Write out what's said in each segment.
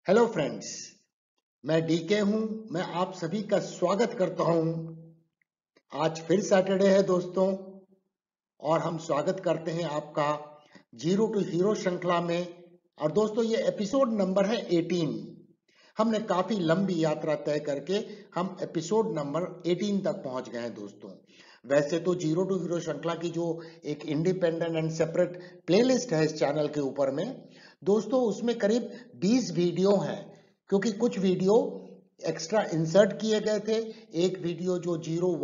Hello friends, मैं DK हूं। मैं आप सभी का स्वागत करता हूं। आज फिर सैटरडे है दोस्तों, और हम स्वागत करते हैं आपका जीरो टू हीरो श्रृंखला में। और दोस्तों, ये एपिसोड नंबर है 18। हमने काफी लंबी यात्रा तय करके हम एपिसोड नंबर 18 तक पहुंच गए हैं दोस्तों। वैसे तो जीरो टू हीरो श्रृंखला की जो एक इंडिपेंडेंट एंड सेपरेट प्लेलिस्ट है इस चैनल के ऊपर में दोस्तों, उसमें करीब 20 वीडियो हैं, क्योंकि कुछ वीडियो एक्स्ट्रा इंसर्ट किए गए थे। एक वीडियो जो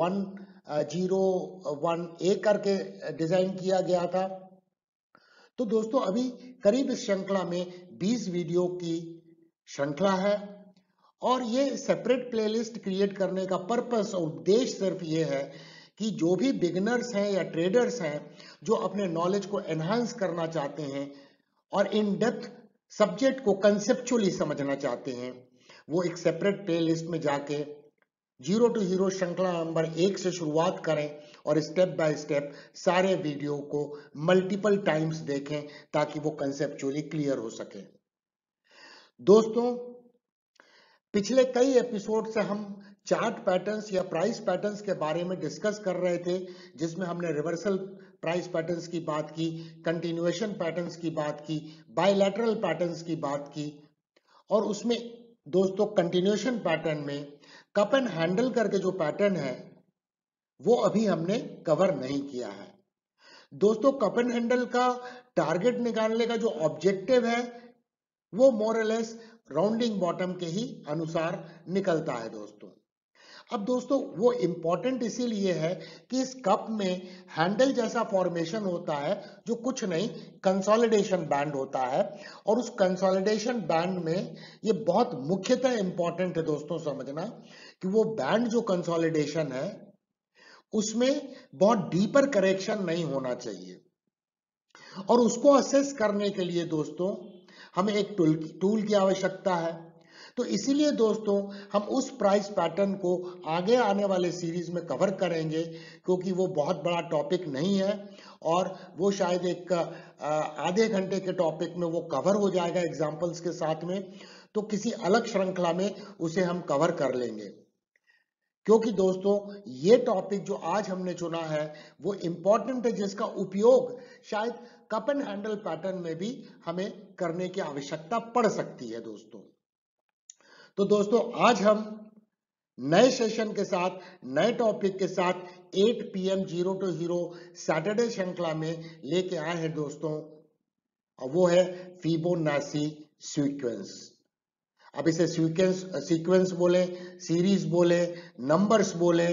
01A करके डिजाइन किया गया था। तो दोस्तों, अभी करीब इस श्रृंखला में 20 वीडियो की श्रृंखला है, और ये सेपरेट प्लेलिस्ट क्रिएट करने का पर्पस और उद्देश्य सिर्फ ये है कि जो भी बिगिनर्स हैं या ट्रेडर्स हैं जो अपने नॉलेज को एनहांस करना चाहते हैं और इन डेप्थ सब्जेक्ट को कंसेप्चुअली समझना चाहते हैं, वो एक सेपरेट प्लेलिस्ट में जाके जीरो टू हीरो श्रृंखला नंबर 1 से शुरुआत करें और स्टेप बाय स्टेप सारे वीडियो को मल्टीपल टाइम्स देखें ताकि वो कंसेप्चुअली क्लियर हो सके। दोस्तों, पिछले कई एपिसोड से हम चार्ट पैटर्न्स या प्राइस पैटर्न्स के बारे में डिस्कस कर रहे थे, जिसमें हमने रिवर्सल प्राइस पैटर्न्स की बात की, कंटिन्यूएशन पैटर्न्स की बात की, बायलैटरल पैटर्न्स की बात की। और उसमें दोस्तों, कंटिन्यूएशन पैटर्न में कप एंड हैंडल करके जो पैटर्न है वो अभी हमने कवर नहीं किया है दोस्तों। कप एंड हैंडल का टारगेट निकालने का जो ऑब्जेक्टिव है वो मोर लेस राउंडिंग बॉटम के ही अनुसार निकलता है दोस्तों। अब दोस्तों, वो इंपॉर्टेंट इसीलिए है कि इस कप में हैंडल जैसा फॉर्मेशन होता है जो कुछ नहीं, कंसोलिडेशन बैंड होता है। और उस कंसोलिडेशन बैंड में ये बहुत मुख्यतः इंपॉर्टेंट है दोस्तों समझना कि वो बैंड जो कंसोलिडेशन है उसमें बहुत डीपर करेक्शन नहीं होना चाहिए। और उसको असेस करने के लिए दोस्तों हमें एक टूल की आवश्यकता है। तो इसीलिए दोस्तों, हम उस प्राइस पैटर्न को आगे आने वाले सीरीज में कवर करेंगे, क्योंकि वो बहुत बड़ा टॉपिक नहीं है और वो शायद एक आधे घंटे के टॉपिक में वो कवर हो जाएगा एग्जाम्पल्स के साथ में। तो किसी अलग श्रृंखला में उसे हम कवर कर लेंगे, क्योंकि दोस्तों ये टॉपिक जो आज हमने चुना है वो इंपॉर्टेंट है, जिसका उपयोग शायद कप एंड हैंडल पैटर्न में भी हमें करने की आवश्यकता पड़ सकती है दोस्तों। तो दोस्तों, आज हम नए सेशन के साथ, नए टॉपिक के साथ 8 PM zero to hero Saturday श्रृंखला में लेके आए हैं दोस्तों, और वो है फिबोनाची सीक्वेंस। अब इसे सीक्वेंस बोले, सीरीज बोले, नंबर्स बोले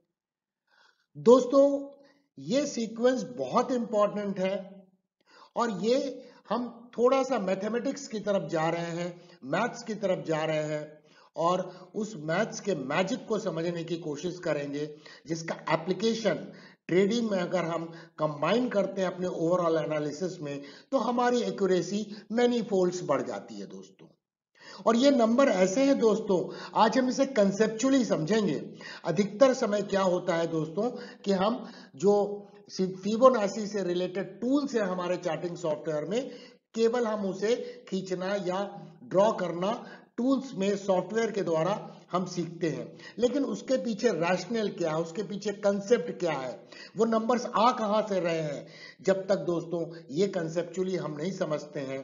दोस्तों, ये सीक्वेंस बहुत इंपॉर्टेंट है। और ये हम थोड़ा सा मैथमेटिक्स की तरफ जा रहे हैं, मैथ्स की तरफ जा रहे हैं, और उस मैथ्स के मैजिक को समझने की कोशिश करेंगे, जिसका एप्लीकेशन ट्रेडिंग में अगर हम कंबाइन करते हैं अपने ओवरऑल एनालिसिस में, तो हमारी एक्यूरेसी मैनी फोल्ड्स बढ़ जाती है दोस्तों। और ये नंबर ऐसे हैं दोस्तों, आज हम इसे कंसेप्चुअली समझेंगे। अधिकतर समय क्या होता है दोस्तों कि हम जो फिबोनाची से रिलेटेड टूल्स है हमारे चार्टिंग सॉफ्टवेयर में, केवल हम उसे खींचना या ड्रॉ करना टूल्स में सॉफ्टवेयर के द्वारा हम सीखते हैं, लेकिन उसके पीछे रैशनल क्या है, उसके पीछे कंसेप्ट क्या है, वो नंबर्स आ कहां से रहे हैं, जब तक दोस्तों ये कंसेप्चुअली हम नहीं समझते हैं,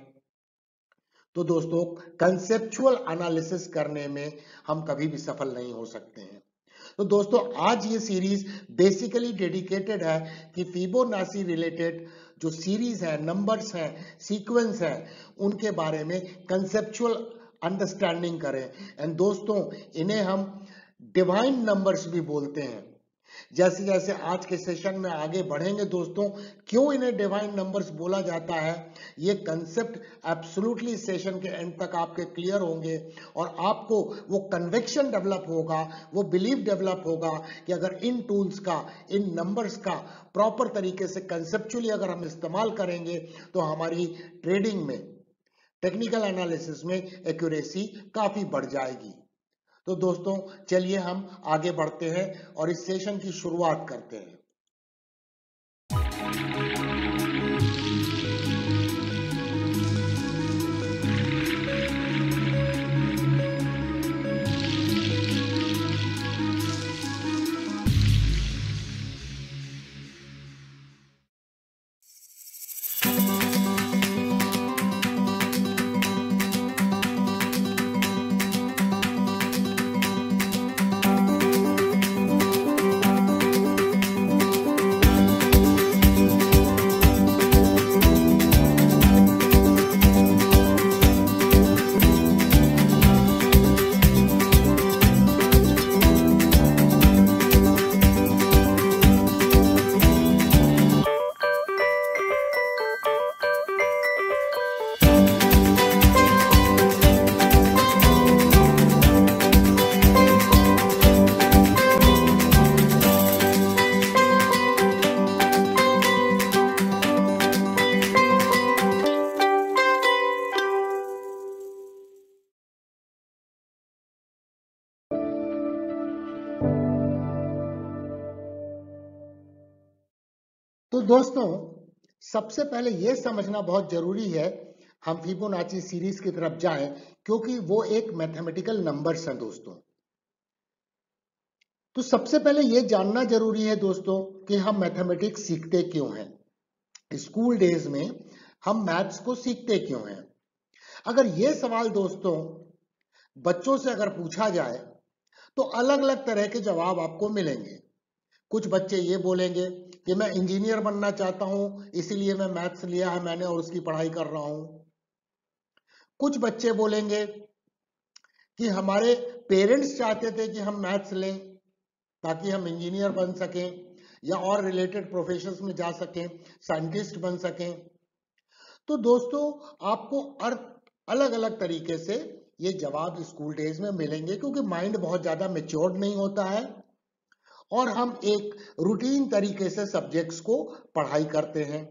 तो दोस्तों कंसेप्चुअल एनालिसिस करने में हम कभी भी सफल नहीं हो सकते हैं। तो दोस्तों, आज ये सीरीज बेसिकली डेडिकेटेड है कि फिबोनाची रिलेटेड जो सीरीज है, नंबर्स हैं, सीक्वेंस है, उनके बारे में कंसेप्चुअल अंडरस्टैंडिंग करें। एंड दोस्तों, इन्हें हम डिवाइन नंबर्स भी बोलते हैं। जैसे जैसे आज के सेशन में आगे बढ़ेंगे दोस्तों, क्यों इन्हें डिवाइन नंबर्स बोला जाता है, ये कंसेप्ट एब्सोल्युटली सेशन के एंड तक आपके क्लियर होंगे, और आपको वो कन्विक्शन डेवलप होगा, वो बिलीफ डेवलप होगा कि अगर इन टूल्स का, इन नंबर्स का प्रॉपर तरीके से कंसेप्चुअली अगर हम इस्तेमाल करेंगे तो हमारी ट्रेडिंग में, टेक्निकल एनालिसिस में एक्यूरेसी काफी बढ़ जाएगी। तो दोस्तों, चलिए हम आगे बढ़ते हैं और इस सेशन की शुरुआत करते हैं। तो दोस्तों सबसे पहले यह समझना बहुत जरूरी है, हम फिबोनाची सीरीज की तरफ जाएं क्योंकि वो एक मैथमेटिकल नंबर्स हैं दोस्तों। तो सबसे पहले यह जानना जरूरी है दोस्तों कि हम मैथमेटिक्स सीखते क्यों हैं, स्कूल डेज में हम मैथ्स को सीखते क्यों हैं। अगर यह सवाल दोस्तों बच्चों से अगर पूछा जाए तो अलग अलग तरह के जवाब आपको मिलेंगे। कुछ बच्चे ये बोलेंगे कि मैं इंजीनियर बनना चाहता हूं इसीलिए मैं मैथ्स लिया है मैंने और उसकी पढ़ाई कर रहा हूं। कुछ बच्चे बोलेंगे कि हमारे पेरेंट्स चाहते थे कि हम मैथ्स लें ताकि हम इंजीनियर बन सकें या और रिलेटेड प्रोफेशंस में जा सकें, साइंटिस्ट बन सकें। तो दोस्तों आपको अलग अलग तरीके से ये जवाब स्कूल डेज में मिलेंगे क्योंकि माइंड बहुत ज्यादा मैच्योर्ड नहीं होता है और हम एक रूटीन तरीके से सब्जेक्ट्स को पढ़ाई करते हैं।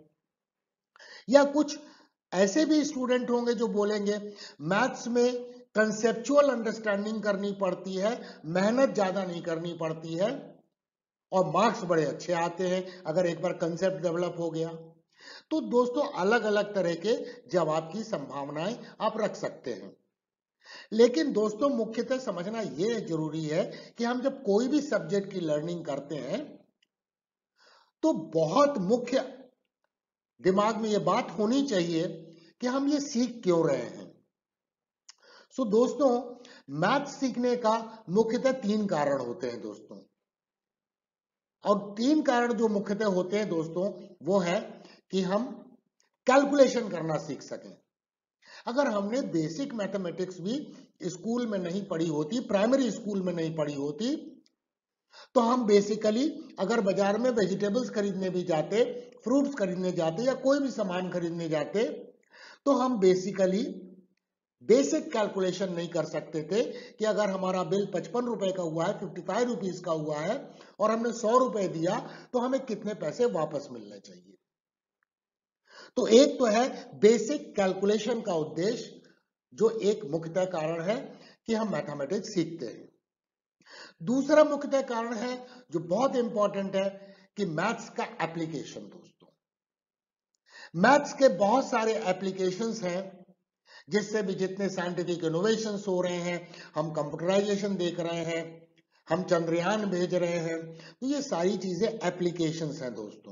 या कुछ ऐसे भी स्टूडेंट होंगे जो बोलेंगे मैथ्स में कंसेप्चुअल अंडरस्टैंडिंग करनी पड़ती है, मेहनत ज्यादा नहीं करनी पड़ती है और मार्क्स बड़े अच्छे आते हैं अगर एक बार कंसेप्ट डेवलप हो गया। तो दोस्तों अलग अलग तरह के जवाब की संभावनाएं आप रख सकते हैं, लेकिन दोस्तों मुख्यतः समझना यह जरूरी है कि हम जब कोई भी सब्जेक्ट की लर्निंग करते हैं तो बहुत मुख्य दिमाग में यह बात होनी चाहिए कि हम ये सीख क्यों रहे हैं। सो दोस्तों मैथ सीखने का मुख्यतः 3 कारण होते हैं दोस्तों, और 3 कारण जो मुख्यतः होते हैं दोस्तों वो है कि हम कैलकुलेशन करना सीख सकें। अगर हमने बेसिक मैथमेटिक्स भी स्कूल में नहीं पढ़ी होती, प्राइमरी स्कूल में नहीं पढ़ी होती, तो हम बेसिकली अगर बाजार में वेजिटेबल्स खरीदने भी जाते, फ्रूट्स खरीदने जाते या कोई भी सामान खरीदने जाते तो हम बेसिकली बेसिक कैलकुलेशन नहीं कर सकते थे कि अगर हमारा बिल 55 रुपए का हुआ है, 55 रुपीज का हुआ है और हमने 100 रुपए दिया तो हमें कितने पैसे वापस मिलने चाहिए। तो एक तो है बेसिक कैलकुलेशन का उद्देश्य जो एक मुख्यतः कारण है कि हम मैथमेटिक्स सीखते हैं। दूसरा मुख्यतः कारण है जो बहुत इंपॉर्टेंट है कि मैथ्स का एप्लीकेशन। दोस्तों मैथ्स के बहुत सारे एप्लीकेशंस हैं जिससे भी जितने साइंटिफिक इनोवेशंस हो रहे हैं, हम कंप्यूटराइजेशन देख रहे हैं, हम चंद्रयान भेज रहे हैं, तो ये सारी चीजें एप्लीकेशंस हैं दोस्तों।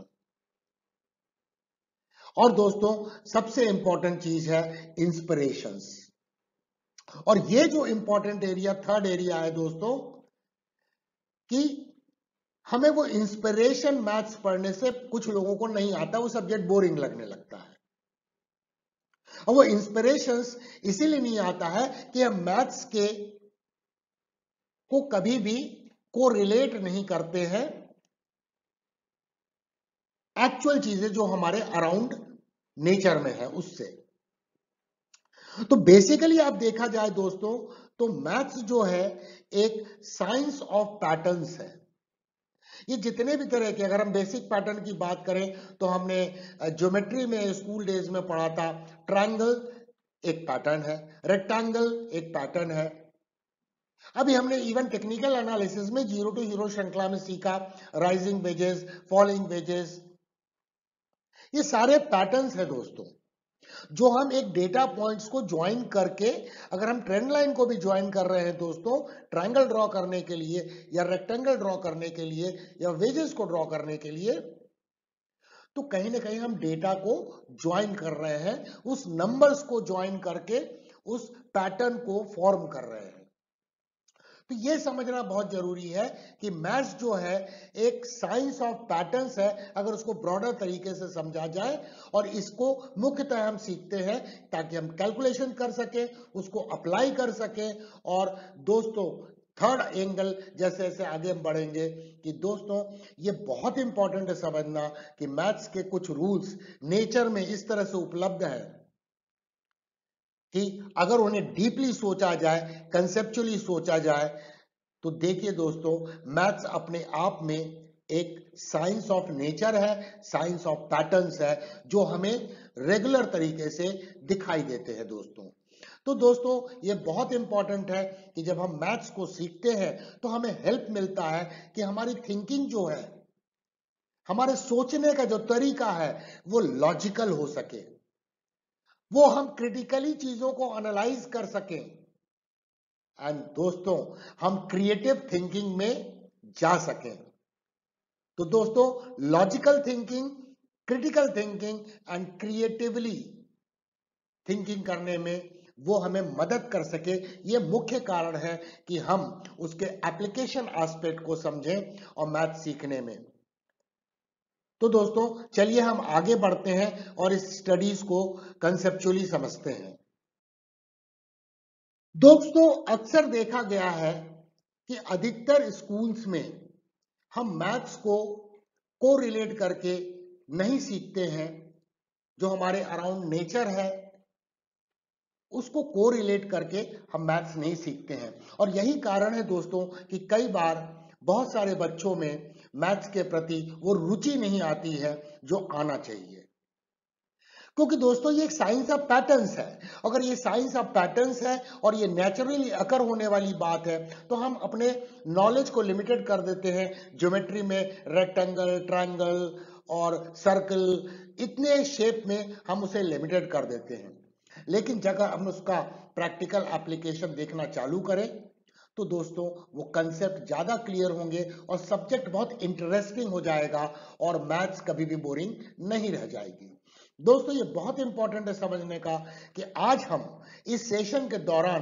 और दोस्तों सबसे इंपॉर्टेंट चीज है इंस्पिरेशंस, और ये जो इंपॉर्टेंट एरिया थर्ड एरिया है दोस्तों कि हमें वो इंस्पिरेशन मैथ्स पढ़ने से कुछ लोगों को नहीं आता, वो सब्जेक्ट बोरिंग लगने लगता है। और वो इंस्पिरेशंस इसीलिए नहीं आता है कि हम मैथ्स के को कभी भी को रिलेट नहीं करते हैं एक्चुअल चीजें जो हमारे अराउंड नेचर में है उससे। तो बेसिकली आप देखा जाए दोस्तों तो मैथ्स जो है एक साइंस ऑफ पैटर्न्स है। ये जितने भी तरह के, अगर हम बेसिक पैटर्न की बात करें तो हमने ज्योमेट्री में स्कूल डेज में पढ़ा था, ट्रायंगल एक पैटर्न है, रेक्टेंगल एक पैटर्न है। अभी हमने इवन टेक्निकल एनालिसिस में 0 टू हीरो श्रृंखला में सीखा राइजिंग वेजेस, फॉलिंग वेजेस, ये सारे पैटर्न्स है दोस्तों जो हम एक डेटा पॉइंट्स को ज्वाइन करके, अगर हम ट्रेंड लाइन को भी ज्वाइन कर रहे हैं दोस्तों ट्रायंगल ड्रॉ करने के लिए या रेक्टेंगल ड्रॉ करने के लिए या वेजेस को ड्रॉ करने के लिए, तो कहीं ना कहीं हम डेटा को ज्वाइन कर रहे हैं, उस नंबर्स को ज्वाइन करके उस पैटर्न को फॉर्म कर रहे हैं। तो ये समझना बहुत जरूरी है कि मैथ्स जो है एक साइंस ऑफ पैटर्न्स है, अगर उसको ब्रॉडर तरीके से समझा जाए, और इसको मुख्यतः हम सीखते हैं ताकि हम कैलकुलेशन कर सके, उसको अप्लाई कर सके। और दोस्तों थर्ड एंगल जैसे जैसे आगे हम बढ़ेंगे कि दोस्तों ये बहुत इंपॉर्टेंट है समझना कि मैथ्स के कुछ रूल्स नेचर में इस तरह से उपलब्ध है कि अगर उन्हें डीपली सोचा जाए, कंसेप्चुअली सोचा जाए, तो देखिए दोस्तों मैथ्स अपने आप में एक साइंस ऑफ नेचर है, साइंस ऑफ पैटर्न्स है जो हमें रेगुलर तरीके से दिखाई देते हैं दोस्तों। तो दोस्तों ये बहुत इंपॉर्टेंट है कि जब हम मैथ्स को सीखते हैं तो हमें हेल्प मिलता है कि हमारी थिंकिंग जो है, हमारे सोचने का जो तरीका है वो लॉजिकल हो सके, वो हम क्रिटिकली चीजों को एनालाइज कर सकें, एंड दोस्तों हम क्रिएटिव थिंकिंग में जा सकें। तो दोस्तों logical thinking, critical thinking and creatively thinking करने में वो हमें मदद कर सके, ये मुख्य कारण है कि हम उसके एप्लीकेशन एस्पेक्ट को समझें और मैथ सीखने में। तो दोस्तों चलिए हम आगे बढ़ते हैं और इस स्टडीज को कंसेप्चुअली समझते हैं। दोस्तों अक्सर देखा गया है कि अधिकतर स्कूल्स में हम मैथ्स को कोरिलेट करके नहीं सीखते हैं। जो हमारे अराउंड नेचर है उसको कोरिलेट करके हम मैथ्स नहीं सीखते हैं, और यही कारण है दोस्तों कि कई बार बहुत सारे बच्चों में मैथ्स के प्रति वो रुचि नहीं आती है जो आना चाहिए। क्योंकि दोस्तों ये एक साइंस ऑफ पैटर्न्स है। अगर ये साइंस ऑफ पैटर्न्स है और ये नेचुरली अकर होने वाली बात है तो हम अपने नॉलेज को लिमिटेड कर देते हैं। ज्योमेट्री में रेक्टेंगल, ट्रायंगल और सर्कल, इतने शेप में हम उसे लिमिटेड कर देते हैं। लेकिन जब हम उसका प्रैक्टिकल एप्लीकेशन देखना चालू करें तो दोस्तों वो कंसेप्ट ज्यादा क्लियर होंगे और सब्जेक्ट बहुत इंटरेस्टिंग हो जाएगा और मैथ्स कभी भी बोरिंग नहीं रह जाएगी। दोस्तों ये बहुत इंपॉर्टेंट है समझने का कि आज हम इस सेशन के दौरान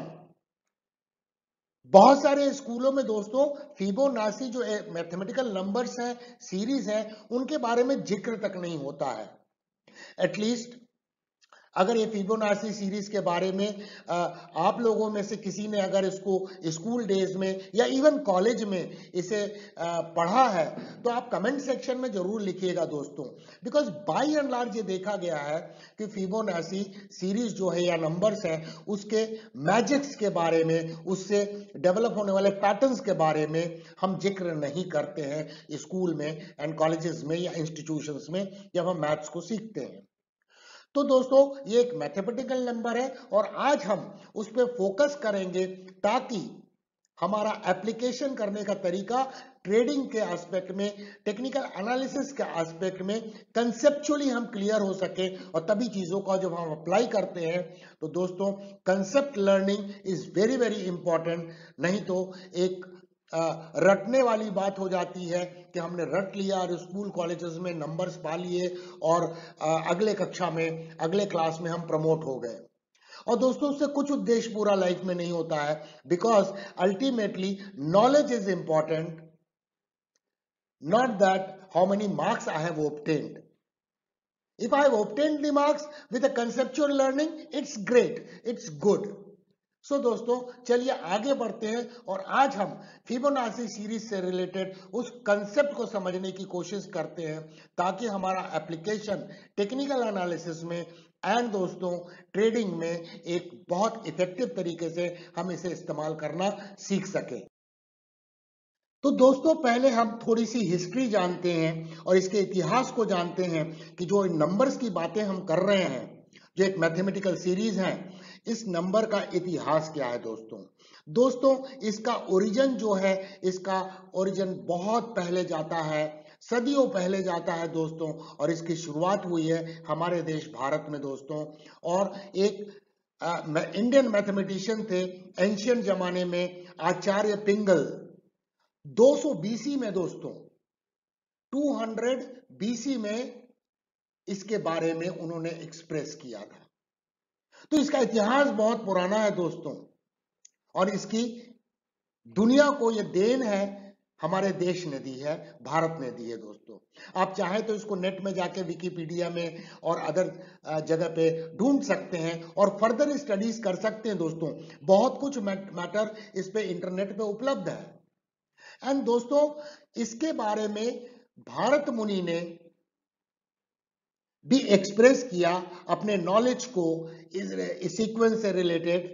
बहुत सारे स्कूलों में दोस्तों फिबोनाची जो मैथमेटिकल नंबर्स हैं, सीरीज हैं, उनके बारे में जिक्र तक नहीं होता है। एटलीस्ट अगर ये फिबोनाची सीरीज के बारे में आप लोगों में से किसी ने अगर इसको स्कूल डेज में या इवन कॉलेज में इसे पढ़ा है तो आप कमेंट सेक्शन में जरूर लिखिएगा दोस्तों। बिकॉज बाय एंड लार्ज ये देखा गया है कि फिबोनाची सीरीज जो है या नंबर्स है उसके मैजिक्स के बारे में, उससे डेवलप होने वाले पैटर्न्स के बारे में हम जिक्र नहीं करते हैं स्कूल में एंड कॉलेजेस में या इंस्टीट्यूशंस में जब हम मैथ्स को सीखते हैं। तो दोस्तों ये एक मैथमेटिकल नंबर है और आज हम उस पर फोकस करेंगे ताकि हमारा एप्लीकेशन करने का तरीका ट्रेडिंग के एस्पेक्ट में, टेक्निकल एनालिसिस के एस्पेक्ट में कंसेप्चुअली हम क्लियर हो सके, और तभी चीजों का जब हम अप्लाई करते हैं तो दोस्तों concept learning is very very important. नहीं तो एक रटने वाली बात हो जाती है कि हमने रट लिया और स्कूल कॉलेजेस में नंबर्स पा लिए और अगले कक्षा में, अगले क्लास में हम प्रमोट हो गए। और दोस्तों उससे कुछ उद्देश्य पूरा लाइफ में नहीं होता है, because ultimately knowledge is important, not that how many marks I have obtained. If I have obtained the marks with a conceptual learning, it's great, it's good. So दोस्तों चलिए आगे बढ़ते हैं और आज हम फिबोनाची सीरीज से रिलेटेड उस कंसेप्ट को समझने की कोशिश करते हैं ताकि हमारा एप्लीकेशन टेक्निकल एनालिसिस में एंड दोस्तों ट्रेडिंग में एक बहुत इफेक्टिव तरीके से हम इसे इस्तेमाल करना सीख सकें। तो दोस्तों पहले हम थोड़ी सी हिस्ट्री जानते हैं और इसके इतिहास को जानते हैं कि जो नंबर्स की बातें हम कर रहे हैं, जो एक मैथमेटिकल सीरीज है, इस नंबर का इतिहास क्या है दोस्तों इसका ओरिजिन जो है, इसका ओरिजिन बहुत पहले जाता है, सदियों पहले जाता है दोस्तों, और इसकी शुरुआत हुई है हमारे देश भारत में दोस्तों। और एक इंडियन मैथमेटिशियन थे एंशियंट जमाने में, आचार्य पिंगल, 200 बीसी में दोस्तों, 200 बीसी में इसके बारे में उन्होंने एक्सप्रेस किया था। तो इसका इतिहास बहुत पुराना है दोस्तों, और इसकी दुनिया को ये देन है हमारे देश ने दी है, भारत ने दी है दोस्तों। आप चाहे तो इसको नेट में जाके विकिपीडिया में और अदर जगह पे ढूंढ सकते हैं और फर्दर स्टडीज कर सकते हैं दोस्तों। बहुत कुछ मैटर इस पे इंटरनेट पे उपलब्ध है। एंड दोस्तों इसके बारे में भारत मुनि ने भी एक्सप्रेस किया अपने नॉलेज को इस सीक्वेंस से रिलेटेड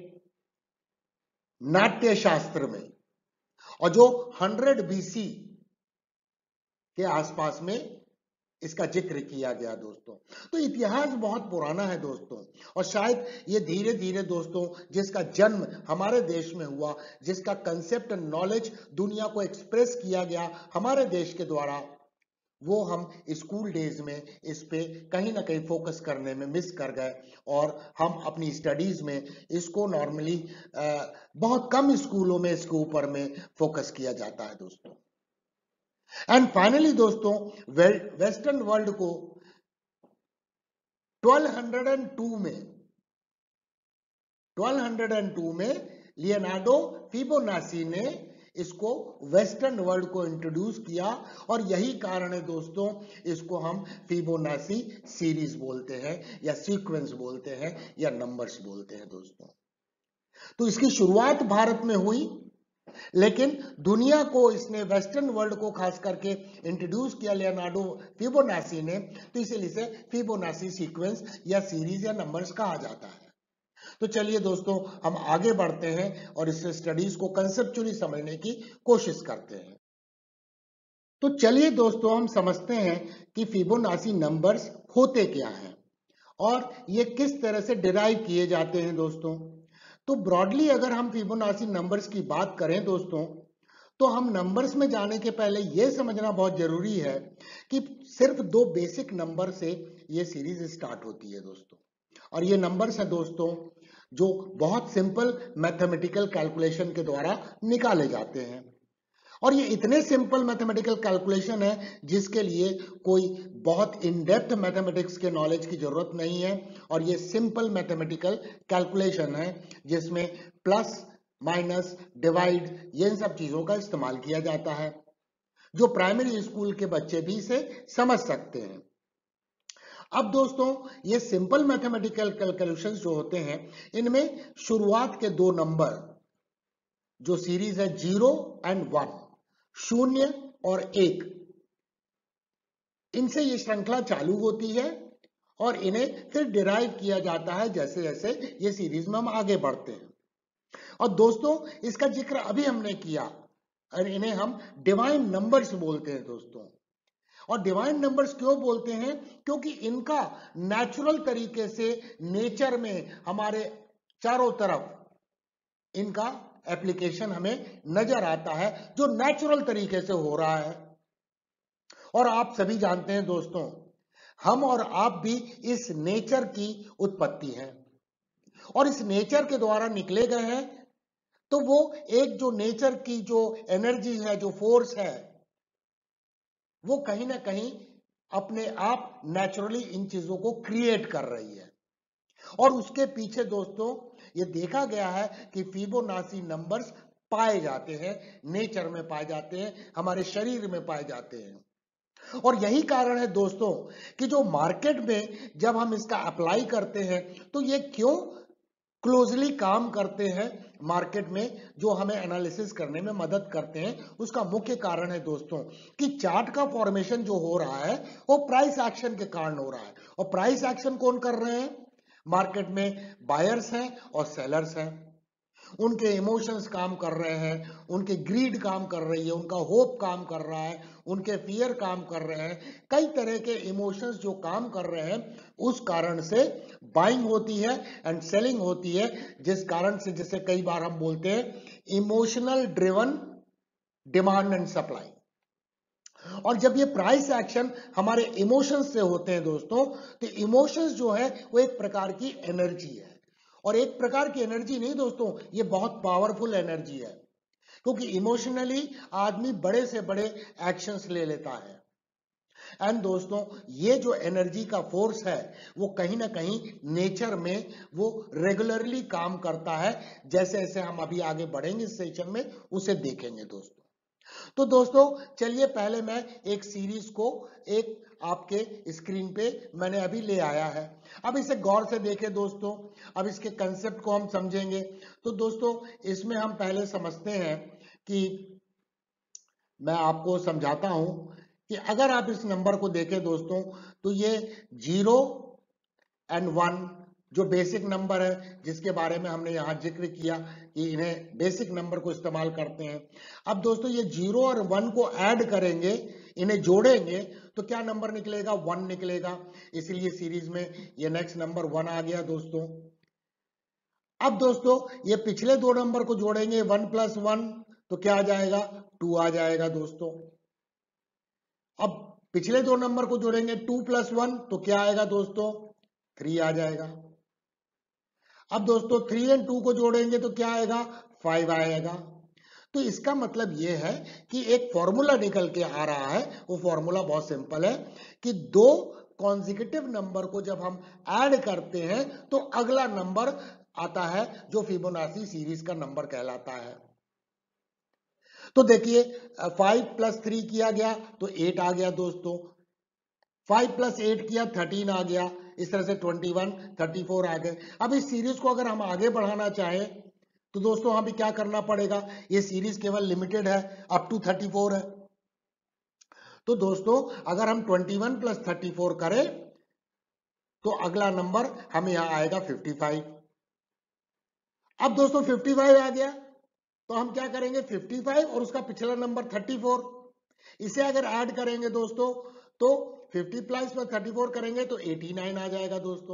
नाट्य शास्त्र में, और जो 100 बीसी के आसपास में इसका जिक्र किया गया दोस्तों। तो इतिहास बहुत पुराना है दोस्तों, और शायद ये धीरे धीरे दोस्तों जिसका जन्म हमारे देश में हुआ, जिसका कंसेप्ट एंड नॉलेज दुनिया को एक्सप्रेस किया गया हमारे देश के द्वारा, वो हम स्कूल डेज में इस पे कहीं ना कहीं फोकस करने में मिस कर गए, और हम अपनी स्टडीज में इसको नॉर्मली बहुत कम स्कूलों में इसके ऊपर में फोकस किया जाता है दोस्तों। एंड फाइनली दोस्तों, वेस्टर्न वर्ल्ड को 1202 में लियोनार्डो फिबोनाची ने इसको वेस्टर्न वर्ल्ड को इंट्रोड्यूस किया, और यही कारण है दोस्तों इसको हम फिबोनाची सीरीज बोलते हैं, या सीक्वेंस बोलते हैं, या नंबर्स बोलते हैं दोस्तों। तो इसकी शुरुआत भारत में हुई, लेकिन दुनिया को इसने वेस्टर्न वर्ल्ड को खास करके इंट्रोड्यूस किया लियोनार्डो फिबोनाची ने, तो इसीलिए इसे फिबोनाची सीक्वेंस या सीरीज या नंबर्स कहा जाता है। तो चलिए दोस्तों, हम आगे बढ़ते हैं और इस स्टडीज को कंसेप्चुअली समझने की कोशिश करते हैं। तो चलिए दोस्तों, हम समझते हैं कि फिबोनाची नंबर्स होते क्या हैं और ये किस तरह से डिराइव किए जाते हैं दोस्तों। तो ब्रॉडली अगर हम फिबोनाची नंबर्स की बात करें दोस्तों, तो हम नंबर्स में जाने के पहले यह समझना बहुत जरूरी है कि सिर्फ दो बेसिक नंबर से ये सीरीज स्टार्ट होती है दोस्तों, और ये नंबर्स हैं दोस्तों जो बहुत सिंपल मैथमेटिकल कैलकुलेशन के द्वारा निकाले जाते हैं। और ये इतने सिंपल मैथमेटिकल कैलकुलेशन है जिसके लिए कोई बहुत इन डेप्थ मैथमेटिक्स के नॉलेज की जरूरत नहीं है, और ये सिंपल मैथमेटिकल कैलकुलेशन है जिसमें प्लस माइनस डिवाइड ये इन सब चीजों का इस्तेमाल किया जाता है, जो प्राइमरी स्कूल के बच्चे भी इसे समझ सकते हैं। अब दोस्तों, ये सिंपल मैथमेटिकल कैलकुलेशंस जो होते हैं, इनमें शुरुआत के दो नंबर जो सीरीज है 0 एंड 1, 0 और 1, इनसे ये श्रृंखला चालू होती है और इन्हें फिर डिराइव किया जाता है जैसे जैसे ये सीरीज में हम आगे बढ़ते हैं। और दोस्तों, इसका जिक्र अभी हमने किया, और इन्हें हम डिवाइन नंबर्स बोलते हैं दोस्तों। और डिवाइन नंबर्स क्यों बोलते हैं? क्योंकि इनका नेचुरल तरीके से नेचर में हमारे चारों तरफ इनका एप्लीकेशन हमें नजर आता है, जो नेचुरल तरीके से हो रहा है। और आप सभी जानते हैं दोस्तों, हम और आप भी इस नेचर की उत्पत्ति हैं और इस नेचर के द्वारा निकले गए हैं। तो वो एक जो नेचर की जो एनर्जी है, जो फोर्स है, वो कहीं ना कहीं अपने आप नेचुरली इन चीजों को क्रिएट कर रही है। और उसके पीछे दोस्तों ये देखा गया है कि फिबोनाची नंबर्स पाए जाते हैं, नेचर में पाए जाते हैं, हमारे शरीर में पाए जाते हैं। और यही कारण है दोस्तों कि जो मार्केट में जब हम इसका अप्लाई करते हैं तो ये क्यों क्लोजली काम करते हैं मार्केट में, जो हमें एनालिसिस करने में मदद करते हैं। उसका मुख्य कारण है दोस्तों कि चार्ट का फॉर्मेशन जो हो रहा है वो प्राइस एक्शन के कारण हो रहा है। और प्राइस एक्शन कौन कर रहे हैं? मार्केट में बायर्स हैं और सेलर्स हैं। उनके इमोशंस काम कर रहे हैं, उनके ग्रीड काम कर रही है, उनका होप काम कर रहा है, उनके फियर काम कर रहे हैं। कई तरह के इमोशंस जो काम कर रहे हैं, उस कारण से बाइंग होती है एंड सेलिंग होती है, जिस कारण से जैसे कई बार हम बोलते हैं emotional driven demand and supply. और जब ये प्राइस एक्शन हमारे इमोशंस से होते हैं दोस्तों, तो इमोशंस जो है वो एक प्रकार की एनर्जी है, और एक प्रकार की एनर्जी नहीं दोस्तों, ये बहुत पावरफुल एनर्जी है, क्योंकि इमोशनली आदमी बड़े से बड़े एक्शंस ले लेता है। एंड दोस्तों, ये जो एनर्जी का फोर्स है वो कहीं ना कहीं नेचर में वो रेगुलरली काम करता है, जैसे जैसे हम अभी आगे बढ़ेंगे इस सेशन में उसे देखेंगे दोस्तों। तो दोस्तों चलिए, पहले मैं एक सीरीज को एक आपके स्क्रीन पे मैंने अभी ले आया है। अब इसे गौर से देखें दोस्तों, अब इसके कंसेप्ट को हम समझेंगे। तो दोस्तों, इसमें हम पहले समझते हैं कि मैं आपको समझाता हूं कि अगर आप इस नंबर को देखें दोस्तों, तो ये 0 एंड 1 जो बेसिक नंबर है, जिसके बारे में हमने यहाँ जिक्र किया कि इन्हें बेसिक नंबर को इस्तेमाल करते हैं। अब दोस्तों, ये 0 और 1 को ऐड करेंगे, इन्हें जोड़ेंगे, तो क्या नंबर निकलेगा? 1 निकलेगा। इसलिए सीरीज में ये नेक्स्ट नंबर 1 आ गया दोस्तों। अब दोस्तों, ये पिछले दो नंबर को जोड़ेंगे, 1 + 1, तो क्या आ जाएगा? 2 आ जाएगा दोस्तों। अब पिछले दो नंबर को जोड़ेंगे 2 + 1 तो क्या आएगा दोस्तों 3 आ जाएगा। अब दोस्तों 3 और 2 को जोड़ेंगे तो क्या आएगा 5 आएगा। तो इसका मतलब यह है कि एक फॉर्मूला निकल के आ रहा है। वो फॉर्मूला बहुत सिंपल है कि दो कॉन्जिक्यूटिव नंबर को जब हम ऐड करते हैं तो अगला नंबर आता है जो फिबोनाची सीरीज का नंबर कहलाता है। तो देखिए 5 + 3 किया गया तो 8 आ गया दोस्तों, 5 + 8 किया 13 आ गया, इस तरह से 21 34 आ गए। अब इस सीरीज को अगर हम आगे बढ़ाना चाहें तो दोस्तों हमें क्या करना पड़ेगा, ये सीरीज केवल लिमिटेड है, अप टू 34 है। तो दोस्तों अगर हम 21 + 34 करें तो अगला नंबर हमें यहां आएगा 55। अब दोस्तों 55 आ गया तो हम क्या करेंगे 55 और उसका पिछला नंबर 34, इसे अगर ऐड करेंगे दोस्तों तो 50 + 34 करेंगे तो 89 आ जाएगा दोस्तों।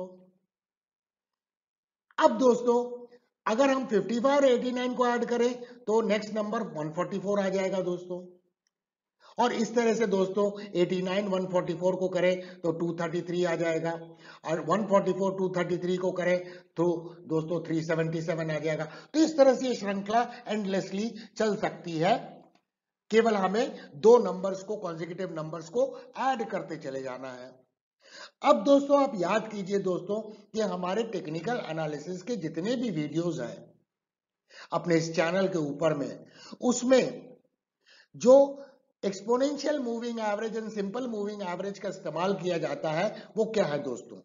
अब दोस्तों अगर हम 55 और 89 को ऐड करें तो नेक्स्ट नंबर 144 आ जाएगा दोस्तों। और इस तरह से दोस्तों 89 144 को करें तो 233 आ जाएगा, और 144 233 को करें तो दोस्तों 377 आ जाएगा। तो इस तरह से ये श्रृंखला एंडलेसली चल सकती है, केवल हमें दो नंबर्स को कॉन्जिक्यूटिव नंबर्स को ऐड करते चले जाना है। अब दोस्तों आप याद कीजिए दोस्तों कि हमारे टेक्निकल एनालिसिस के जितने भी वीडियोस हैं अपने इस चैनल के ऊपर में, उसमें जो exponential moving average and simple moving average का इस्तेमाल किया जाता है वो क्या है दोस्तों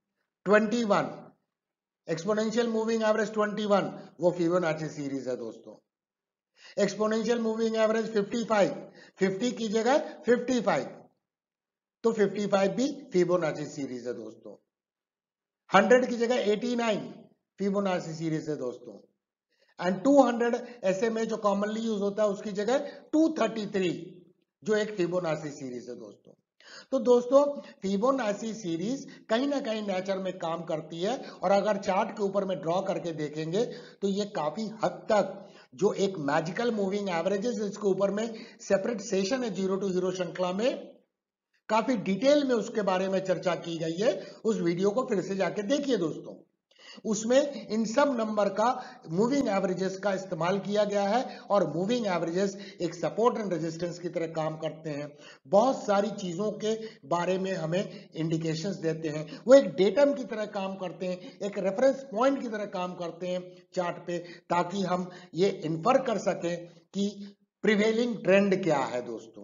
21, एक्सपोनेंशियल मूविंग एवरेज 21 वो फिबोनाची सीरीज है दोस्तों। एक्सपोनेंशियल मूविंग एवरेज 55, 50 की जगह 55 तो 55 भी फिबोनाची सीरीज है दोस्तों। 100 की जगह 89 फिबोनाची सीरीज है दोस्तों। एंड 200 ऐसे में जो कॉमनली यूज होता है उसकी जगह 233 जो एक फिबोनाची सीरीज है दोस्तों। तो दोस्तों फिबोनाची सीरीज कहीं ना कहीं नेचर में काम करती है, और अगर चार्ट के ऊपर में ड्रॉ करके देखेंगे तो ये काफी हद तक जो एक मैजिकल मूविंग एवरेजेस इसके ऊपर में सेपरेट सेशन है जीरो टू हीरो श्रृंखला में, काफी डिटेल में उसके बारे में चर्चा की गई है। उस वीडियो को फिर से जाके देखिए दोस्तों, उसमें इन सब नंबर का मूविंग एवरेजेस का इस्तेमाल किया गया है, और मूविंग एवरेजेस एक सपोर्ट एंड रेजिस्टेंस की तरह काम करते हैं। बहुत सारी चीजों के बारे में हमें इंडिकेशंस देते हैं, वो एक डेटम की तरह काम करते हैं, एक रेफरेंस पॉइंट की तरह काम करते हैं चार्ट पे, ताकि हम ये इन्फर कर सकें कि प्रिवेलिंग ट्रेंड क्या है दोस्तों।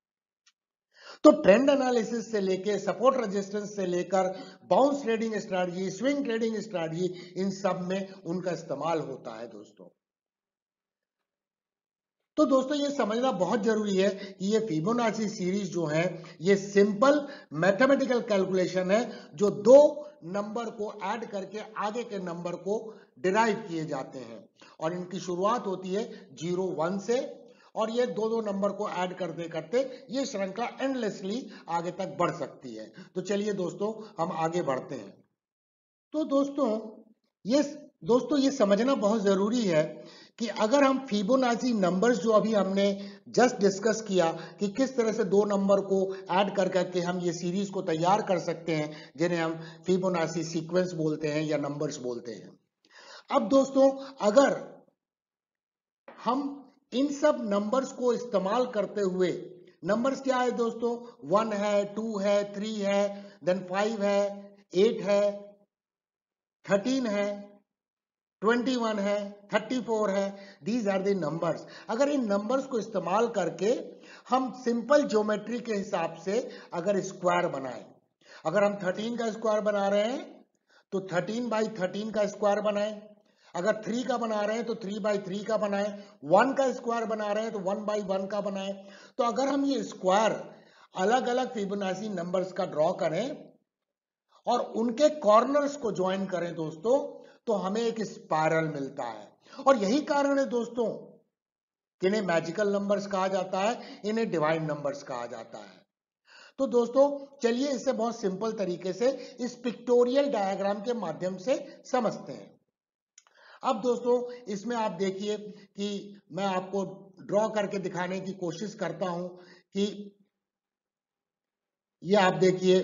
तो ट्रेंड एनालिसिस से लेके सपोर्ट रेजिस्टेंस से लेकर bounce trading strategy, swing trading strategy, इन सब में उनका इस्तेमाल होता है दोस्तों। तो दोस्तों ये समझना बहुत जरूरी है कि ये फिबोनाची सीरीज जो है ये सिंपल मैथमेटिकल कैलकुलेशन है, जो दो नंबर को ऐड करके आगे के नंबर को डिराइव किए जाते हैं, और इनकी शुरुआत होती है 0 1 से, और ये दो दो नंबर को ऐड करते करते ये श्रृंखला एंडलेसली आगे तक बढ़ सकती है। तो चलिए दोस्तों हम आगे बढ़ते हैं। तो दोस्तों ये समझना बहुत जरूरी है कि अगर हम फिबोनाची नंबर्स जो अभी हमने जस्ट डिस्कस किया कि किस तरह से दो नंबर को ऐड कर करके हम ये सीरीज को तैयार कर सकते हैं, जिन्हें हम फिबोनाची सीक्वेंस बोलते हैं या नंबर्स बोलते हैं। अब दोस्तों अगर हम इन सब नंबर्स को इस्तेमाल करते हुए, नंबर्स क्या है दोस्तों 1 है 2 है 3 है देन 5 है 8 है 13 है 21 है 34 है, दीज आर द नंबर्स। अगर इन नंबर्स को इस्तेमाल करके हम सिंपल ज्योमेट्री के हिसाब से अगर स्क्वायर बनाएं, अगर हम 13 का स्क्वायर बना रहे हैं तो 13/13 का स्क्वायर बनाएं, अगर 3 का बना रहे हैं तो 3/3 का बनाएं, 1 का स्क्वायर बना रहे हैं तो 1/1 का बनाएं। तो अगर हम ये स्क्वायर अलग अलग फिबोनाची नंबर्स का ड्रॉ करें और उनके कॉर्नर्स को ज्वाइन करें दोस्तों तो हमें एक स्पाइरल मिलता है, और यही कारण है दोस्तों कि इन्हें मैजिकल नंबर्स कहा जाता है, इन्हें डिवाइन नंबर्स कहा जाता है। तो दोस्तों चलिए इसे बहुत सिंपल तरीके से इस पिक्टोरियल डायग्राम के माध्यम से समझते हैं। अब दोस्तों इसमें आप देखिए कि मैं आपको ड्रॉ करके दिखाने की कोशिश करता हूं कि ये आप देखिए,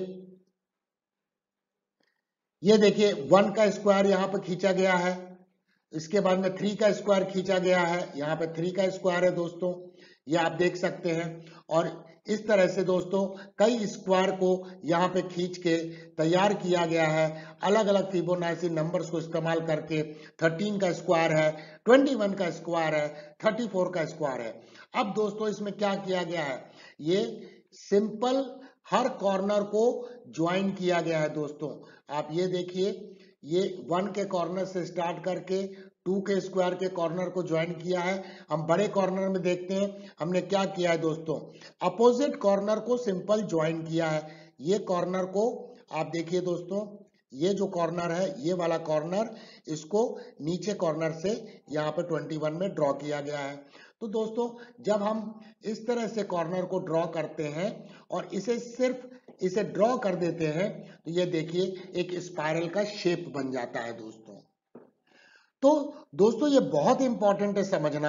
ये देखिए 1 का स्क्वायर यहाँ पे खींचा गया है, इसके बाद में 3 का स्क्वायर खींचा गया है, यहाँ पे 3 का स्क्वायर है दोस्तों, ये आप देख सकते हैं। और इस तरह से दोस्तों कई स्क्वायर को यहाँ पे खींच के तैयार किया गया है अलग अलग फिबोनाची नंबर्स को इस्तेमाल करके। 13 का स्क्वायर है, 21 का स्क्वायर है, 34 का स्क्वायर है। अब दोस्तों इसमें क्या किया गया है, ये सिंपल हर कॉर्नर को ज्वाइन किया गया है दोस्तों। आप ये देखिए, ये 1 के कॉर्नर से स्टार्ट करके 2 के स्क्वायर के कॉर्नर को ज्वाइन किया है। हम बड़े कॉर्नर में देखते हैं हमने क्या किया है दोस्तों, अपोजिट कॉर्नर को सिंपल ज्वाइन किया है। ये कॉर्नर को आप देखिए दोस्तों, ये जो कॉर्नर है, ये वाला कॉर्नर, इसको नीचे कॉर्नर से यहाँ पे 21 में ड्रॉ किया गया है। तो दोस्तों जब हम इस तरह से कॉर्नर को ड्रॉ करते हैं और इसे सिर्फ इसे ड्रॉ कर देते हैं तो ये देखिए एक स्पाइरल का शेप बन जाता है दोस्तों। तो दोस्तों ये बहुत इंपॉर्टेंट है समझना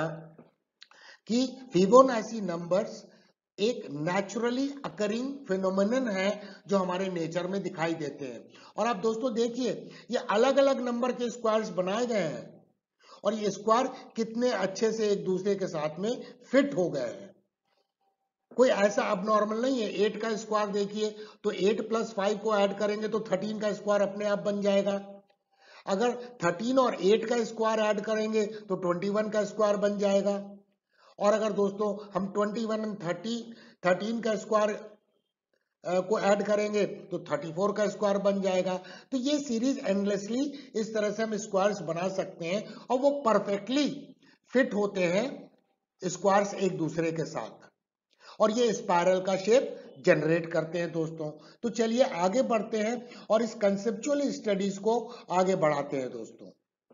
कि फिबोनाची नंबर्स एक नेचुरली अकरिंग फिनोमेनन है जो हमारे नेचर में दिखाई देते हैं। और आप दोस्तों देखिए, ये अलग अलग नंबर के स्क्वायर्स बनाए गए हैं और ये स्क्वायर कितने अच्छे से एक दूसरे के साथ में फिट हो गए हैं, कोई ऐसा अबनॉर्मल नहीं है। 8 का स्क्वायर देखिए, तो 8 + 5 को ऐड करेंगे तो 13 का स्क्वायर अपने आप बन जाएगा। अगर 13 और 8 का स्क्वायर ऐड करेंगे तो 21 का स्क्वायर बन जाएगा। और अगर दोस्तों हम 21 और 13 का स्क्वायर को ऐड करेंगे तो 34 का स्क्वायर बन जाएगा। तो ये सीरीज एंडलेसली इस तरह से हम स्क्वायर्स बना सकते हैं और वो परफेक्टली फिट होते हैं स्क्वायर्स एक दूसरे के साथ, और ये स्पाइरल का शेप जनरेट करते हैं दोस्तों। तो चलिए आगे बढ़ते हैं और इस कंसेप्चुअल स्टडीज को आगे बढ़ाते हैं दोस्तों।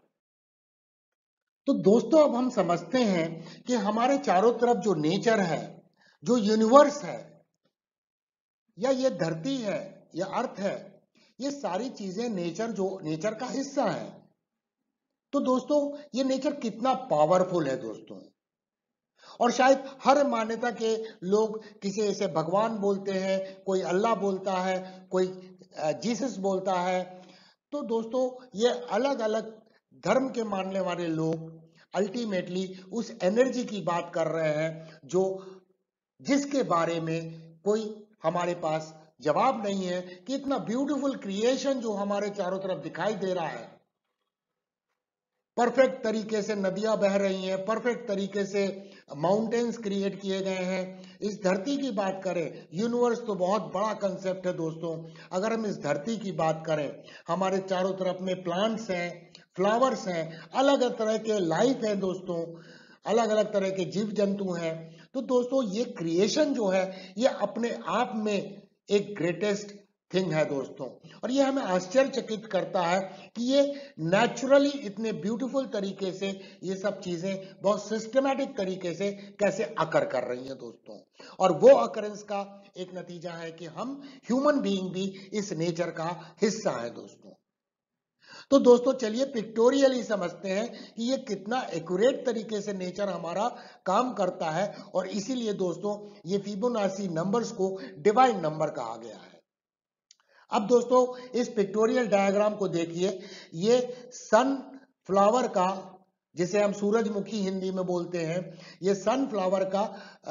तो दोस्तों अब हम समझते हैं कि हमारे चारों तरफ जो नेचर है, जो यूनिवर्स है, या ये धरती है या अर्थ है, ये सारी चीजें नेचर का हिस्सा है। तो दोस्तों ये नेचर कितना पावरफुल है दोस्तों। और शायद हर मान्यता के लोग किसी इसे भगवान बोलते हैं, कोई अल्लाह बोलता है, कोई जीसस बोलता है। तो दोस्तों ये अलग अलग धर्म के मानने वाले लोग अल्टीमेटली उस एनर्जी की बात कर रहे हैं जो जिसके बारे में कोई हमारे पास जवाब नहीं है कि इतना ब्यूटीफुल क्रिएशन जो हमारे चारों तरफ दिखाई दे रहा है, परफेक्ट तरीके से नदियां बह रही हैं, परफेक्ट तरीके से माउंटेन्स क्रिएट किए गए हैं। इस धरती की बात करें, यूनिवर्स तो बहुत बड़ा कंसेप्ट है दोस्तों। अगर हम इस धरती की बात करें, हमारे चारों तरफ में प्लांट्स हैं, फ्लावर्स हैं, अलग अलग तरह के लाइफ है दोस्तों, अलग अलग तरह के जीव जंतु हैं। तो दोस्तों ये क्रिएशन जो है ये अपने आप में एक ग्रेटेस्ट थिंग है दोस्तों। और ये हमें आश्चर्यचकित करता है कि ये नेचुरली इतने ब्यूटीफुल तरीके से ये सब चीजें बहुत सिस्टमैटिक तरीके से कैसे अकर कर रही हैं दोस्तों। और वो अकरेंस का एक नतीजा है कि हम ह्यूमन बीइंग भी इस नेचर का हिस्सा है दोस्तों। तो दोस्तों चलिए पिक्टोरियली समझते हैं कि ये कितना एक्यूरेट तरीके से नेचर हमारा काम करता है, और इसीलिए दोस्तों ये फिबोनाची नंबर्स को डिवाइन नंबर कहा गया है। अब दोस्तों इस पिक्टोरियल डायग्राम को देखिए, ये सनफ्लावर का, जिसे हम सूरजमुखी हिंदी में बोलते हैं, ये सनफ्लावर का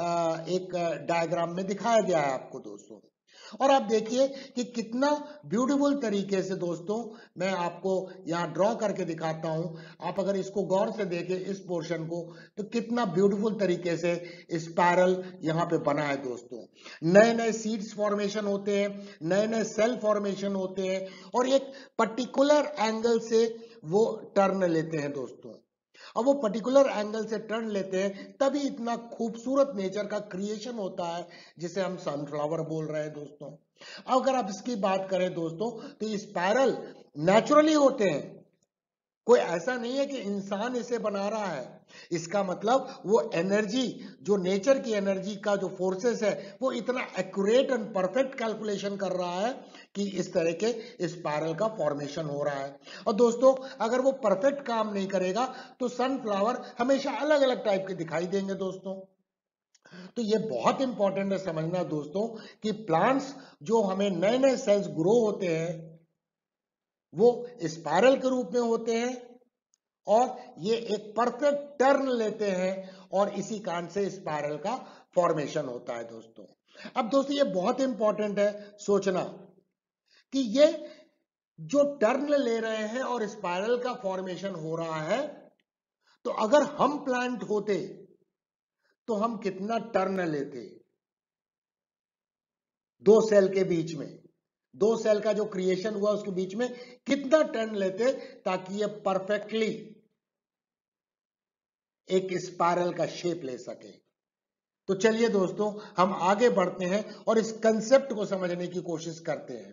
एक डायग्राम में दिखाया गया है आपको दोस्तों। और आप देखिए कि कितना ब्यूटीफुल तरीके से दोस्तों, मैं आपको यहाँ ड्रॉ करके दिखाता हूं। आप अगर इसको गौर से देखें इस पोर्शन को, तो कितना ब्यूटीफुल तरीके से स्पाइरल यहाँ पे बना है दोस्तों। नए नए सीड्स फॉर्मेशन होते हैं, नए नए सेल फॉर्मेशन होते हैं, और एक पर्टिकुलर एंगल से वो टर्न लेते हैं दोस्तों। अब वो पर्टिकुलर एंगल से टर्न लेते हैं तभी इतना खूबसूरत नेचर का क्रिएशन होता है जिसे हम सनफ्लावर बोल रहे हैं दोस्तों। अगर आप इसकी बात करें दोस्तों, तो ये स्पाइरल नेचुरली होते हैं, कोई ऐसा नहीं है कि इंसान इसे बना रहा है। इसका मतलब वो एनर्जी, जो नेचर की एनर्जी का जो फोर्सेस है, वो इतना एक्यूरेट एंड परफेक्ट कैलकुलेशन कर रहा है कि इस तरह के स्पाइरल का फॉर्मेशन हो रहा है। और दोस्तों अगर वो परफेक्ट काम नहीं करेगा तो सनफ्लावर हमेशा अलग अलग टाइप के दिखाई देंगे दोस्तों। तो ये बहुत इंपॉर्टेंट है समझना दोस्तों कि प्लांट्स जो हमें नए नए सेल्स ग्रो होते हैं वो स्पाइरल के रूप में होते हैं और ये एक परफेक्ट टर्न लेते हैं और इसी कारण से स्पाइरल का फॉर्मेशन होता है दोस्तों। अब दोस्तों ये बहुत इंपॉर्टेंट है सोचना कि ये जो टर्न ले रहे हैं और स्पाइरल का फॉर्मेशन हो रहा है, तो अगर हम प्लांट होते तो हम कितना टर्न लेते दो सेल के बीच में, दो सेल का जो क्रिएशन हुआ उसके बीच में कितना टर्न लेते ताकि ये परफेक्टली एक स्पाइरल का शेप ले सके। तो चलिए दोस्तों हम आगे बढ़ते हैं और इस कंसेप्ट को समझने की कोशिश करते हैं।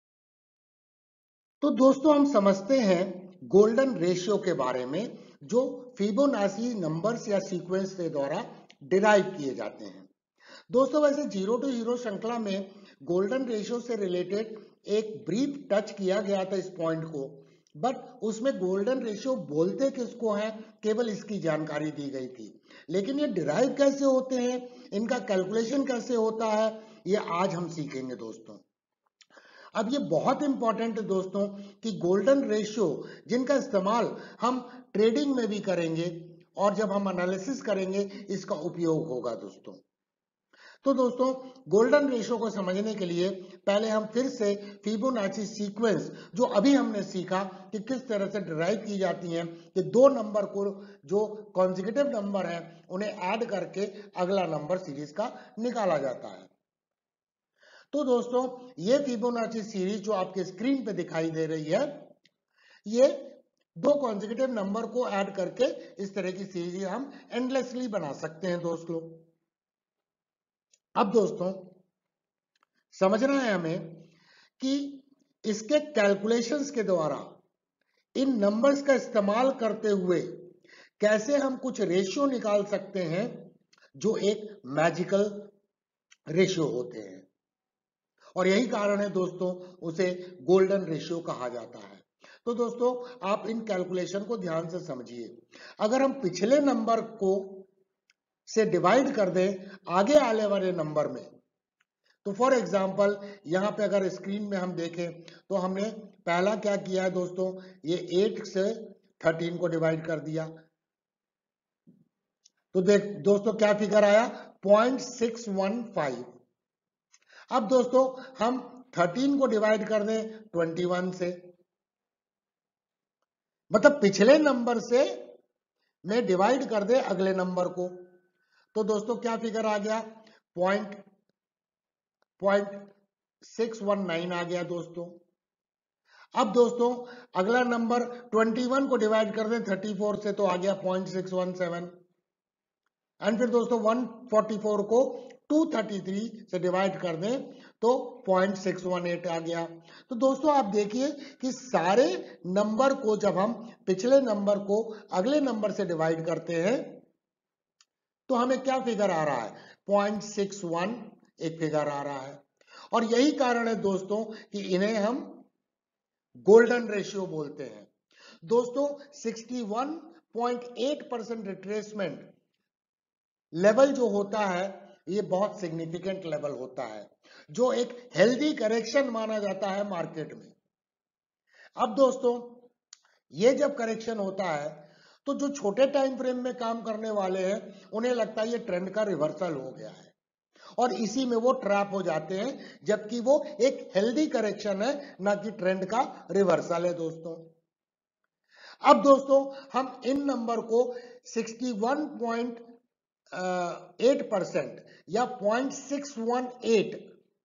तो दोस्तों हम समझते हैं गोल्डन रेशियो के बारे में जो फिबोनाची नंबर्स या सीक्वेंस के द्वारा डिराइव किए जाते हैं। दोस्तों वैसे 0 to 0 श्रृंखला में गोल्डन रेशियो से रिलेटेड एक ब्रीफ टच किया गया था इस पॉइंट को, बट उसमें गोल्डन रेशियो बोलते किसको है केवल इसकी जानकारी दी गई थी, लेकिन ये डिराइव कैसे होते हैं, इनका कैलकुलेशन कैसे होता है, ये आज हम सीखेंगे दोस्तों। अब ये बहुत इंपॉर्टेंट है दोस्तों कि गोल्डन रेशियो जिनका इस्तेमाल हम ट्रेडिंग में भी करेंगे और जब हम एनालिसिस करेंगे इसका उपयोग होगा दोस्तों। तो दोस्तों गोल्डन रेशियो को समझने के लिए पहले हम फिर से फिबोनाची सीक्वेंस जो अभी हमने सीखा कि किस तरह से डिराइव की जाती हैं कि दो नंबर को जो कॉन्जिक्यूटिव नंबर है उन्हें ऐड करके अगला नंबर सीरीज का निकाला जाता है। तो दोस्तों ये फिबोनाची सीरीज जो आपके स्क्रीन पे दिखाई दे रही है, ये दो कॉन्जिक्यूटिव नंबर को ऐड करके इस तरह की सीरीज हम एंडलेसली बना सकते हैं दोस्तों। अब दोस्तों समझना है हमें कि इसके कैलकुलेशंस के द्वारा इन नंबर्स का इस्तेमाल करते हुए कैसे हम कुछ रेशियो निकाल सकते हैं जो एक मैजिकल रेशियो होते हैं, और यही कारण है दोस्तों उसे गोल्डन रेशियो कहा जाता है। तो दोस्तों आप इन कैलकुलेशन को ध्यान से समझिए। अगर हम पिछले नंबर को से डिवाइड कर दें आगे आने वाले नंबर में, तो फॉर एग्जाम्पल यहाँ पे अगर स्क्रीन में हम देखें तो हमने पहला क्या किया है दोस्तों, ये 8 से 13 को डिवाइड कर दिया, तो देख दोस्तों क्या फिगर आया 0.615। अब दोस्तों हम 13 को डिवाइड कर दें 21 से, मतलब पिछले नंबर से में डिवाइड कर दे अगले नंबर को, तो दोस्तों क्या फिगर आ गया 0.619 आ गया दोस्तों। अब दोस्तों अगला नंबर 21 को डिवाइड कर दें 34 से तो आ गया 0.617, एंड फिर दोस्तों 144 को 233 से डिवाइड कर दें तो 0.618 आ गया। तो दोस्तों आप देखिए कि सारे नंबर को जब हम पिछले नंबर को अगले नंबर से डिवाइड करते हैं तो हमें क्या फिगर आ रहा है 0.61 एक फिगर आ रहा है, और यही कारण है दोस्तों कि इन्हें हम गोल्डन रेशियो बोलते हैं। दोस्तों 61.8% रिट्रेसमेंट लेवल जो होता है ये बहुत सिग्निफिकेंट लेवल होता है जो एक हेल्दी करेक्शन माना जाता है मार्केट में। अब दोस्तों ये जब करेक्शन होता है तो जो छोटे टाइम फ्रेम में काम करने वाले हैं उन्हें लगता है ये ट्रेंड का रिवर्सल हो गया है और इसी में वो ट्रैप हो जाते हैं, जबकि वो एक हेल्दी करेक्शन है ना कि ट्रेंड का रिवर्सल है दोस्तों। अब दोस्तों हम इन नंबर को 61.8% या 0.618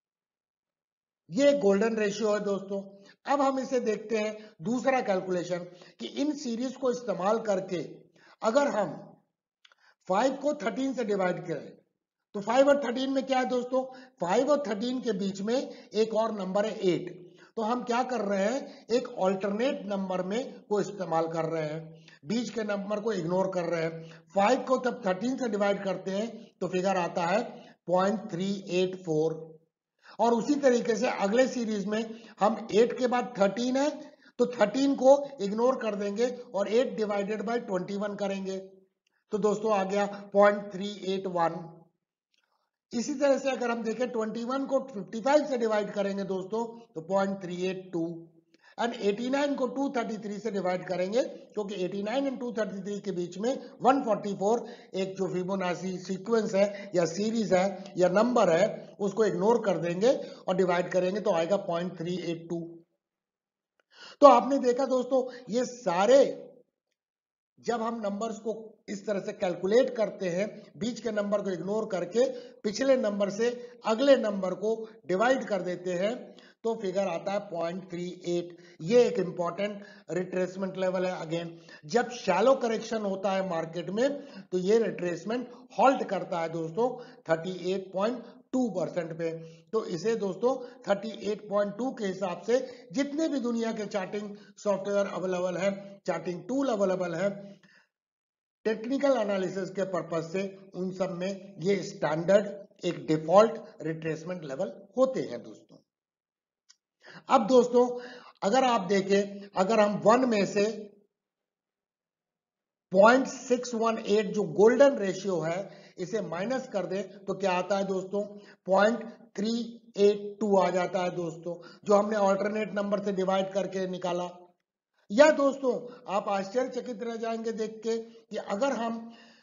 ये गोल्डन रेशियो है दोस्तों। अब हम इसे देखते हैं दूसरा कैलकुलेशन कि इन सीरीज को इस्तेमाल करके अगर हम 5 को 13 से डिवाइड करें तो 5 और 13 में क्या है दोस्तों, 5 और 13 के बीच में एक और नंबर है 8, तो हम क्या कर रहे हैं एक ऑल्टरनेट नंबर में को इस्तेमाल कर रहे हैं, बीच के नंबर को इग्नोर कर रहे हैं। 5 को तब 13 से डिवाइड करते हैं तो फिगर आता है 0.384, और उसी तरीके से अगले सीरीज में हम 8 के बाद 13 है तो 13 को इग्नोर कर देंगे और 8 डिवाइडेड बाय 21 करेंगे, तो दोस्तों आ गया 0.381। इसी तरह से अगर हम देखें 21 को 55 से डिवाइड करेंगे दोस्तों तो 0.382 एंड 89 को 233 से डिवाइड करेंगे क्योंकि 89 एंड 233 के बीच में 144 एक जो फिबोनाची सीक्वेंस है या सीरीज है या नंबर है उसको इग्नोर कर देंगे और डिवाइड करेंगे तो आएगा 0.382। तो आपने देखा दोस्तों ये सारे जब हम नंबर्स को इस तरह से कैलकुलेट करते हैं बीच के नंबर को इग्नोर करके पिछले नंबर से अगले नंबर को डिवाइड कर देते हैं तो फिगर आता है 0.38। ये एक इंपॉर्टेंट रिट्रेसमेंट लेवल है। अगेन जब शैलो करेक्शन होता है मार्केट में तो ये रिट्रेसमेंट हॉल्ट करता है दोस्तों 38.2% पे। तो इसे दोस्तों 38.2 के हिसाब से जितने भी दुनिया के चार्टिंग सॉफ्टवेयर अवेलेबल है, चार्टिंग टूल अवेलेबल है टेक्निकल एनालिसिस के पर्पज से, उन सब में ये स्टैंडर्ड एक डिफॉल्ट रिट्रेसमेंट लेवल होते हैं दोस्तों। अब दोस्तों अगर आप देखें, अगर हम 1 में से 0.618 जो गोल्डन रेशियो है इसे माइनस कर दें तो क्या आता है दोस्तों 0.382 आ जाता है दोस्तों, जो हमने ऑल्टरनेट नंबर से डिवाइड करके निकाला। या दोस्तों आप आश्चर्यचकित रह जाएंगे देख के कि अगर हम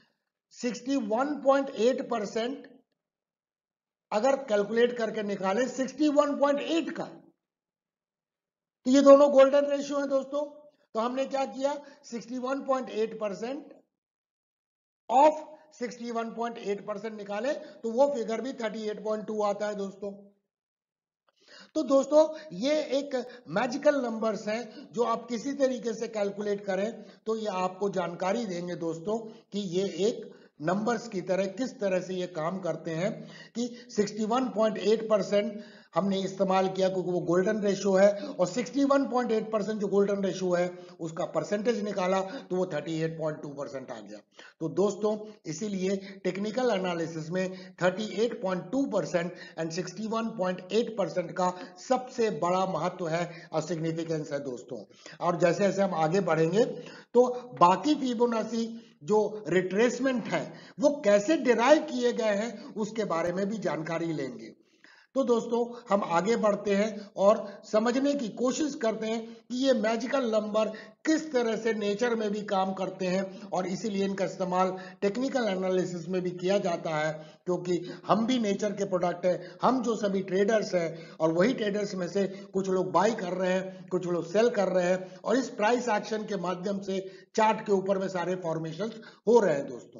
61.8% अगर कैलकुलेट करके निकालें 61.8 का, तो ये दोनों गोल्डन रेशियो है दोस्तों। तो हमने क्या किया 61.8% ऑफ 61.8% निकाले तो वो फिगर भी 38.2 आता है दोस्तों। तो दोस्तों ये एक मैजिकल नंबर्स हैं जो आप किसी तरीके से कैलकुलेट करें तो ये आपको जानकारी देंगे दोस्तों कि ये एक नंबर्स की तरह किस तरह से ये काम करते हैं कि 61.8% हमने इस्तेमाल किया क्योंकि वो गोल्डन रेशियो है और 61.8% जो गोल्डन रेशियो है उसका परसेंटेज निकाला तो वो 38.2% आ गया। तो दोस्तों इसीलिए टेक्निकल एनालिसिस में 38.2% एंड 61.8% का सबसे बड़ा महत्व है और सिग्निफिकेंस है दोस्तों। और जैसे जैसे हम आगे बढ़ेंगे तो बाकी फिबोनाची जो रिट्रेसमेंट है वो कैसे डिराइव किए गए हैं उसके बारे में भी जानकारी लेंगे। तो दोस्तों हम आगे बढ़ते हैं और समझने की कोशिश करते हैं कि ये मैजिकल नंबर किस तरह से नेचर में भी काम करते हैं और इसीलिए इनका इस्तेमाल टेक्निकल एनालिसिस में भी किया जाता है क्योंकि हम भी नेचर के प्रोडक्ट हैं। हम जो सभी ट्रेडर्स हैं और वही ट्रेडर्स में से कुछ लोग बाई कर रहे हैं, कुछ लोग सेल कर रहे हैं और इस प्राइस एक्शन के माध्यम से चार्ट के ऊपर में सारे फॉर्मेशन हो रहे हैं दोस्तों।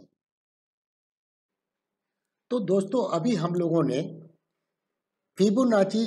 तो दोस्तों अभी हम लोगों ने फिबोनाची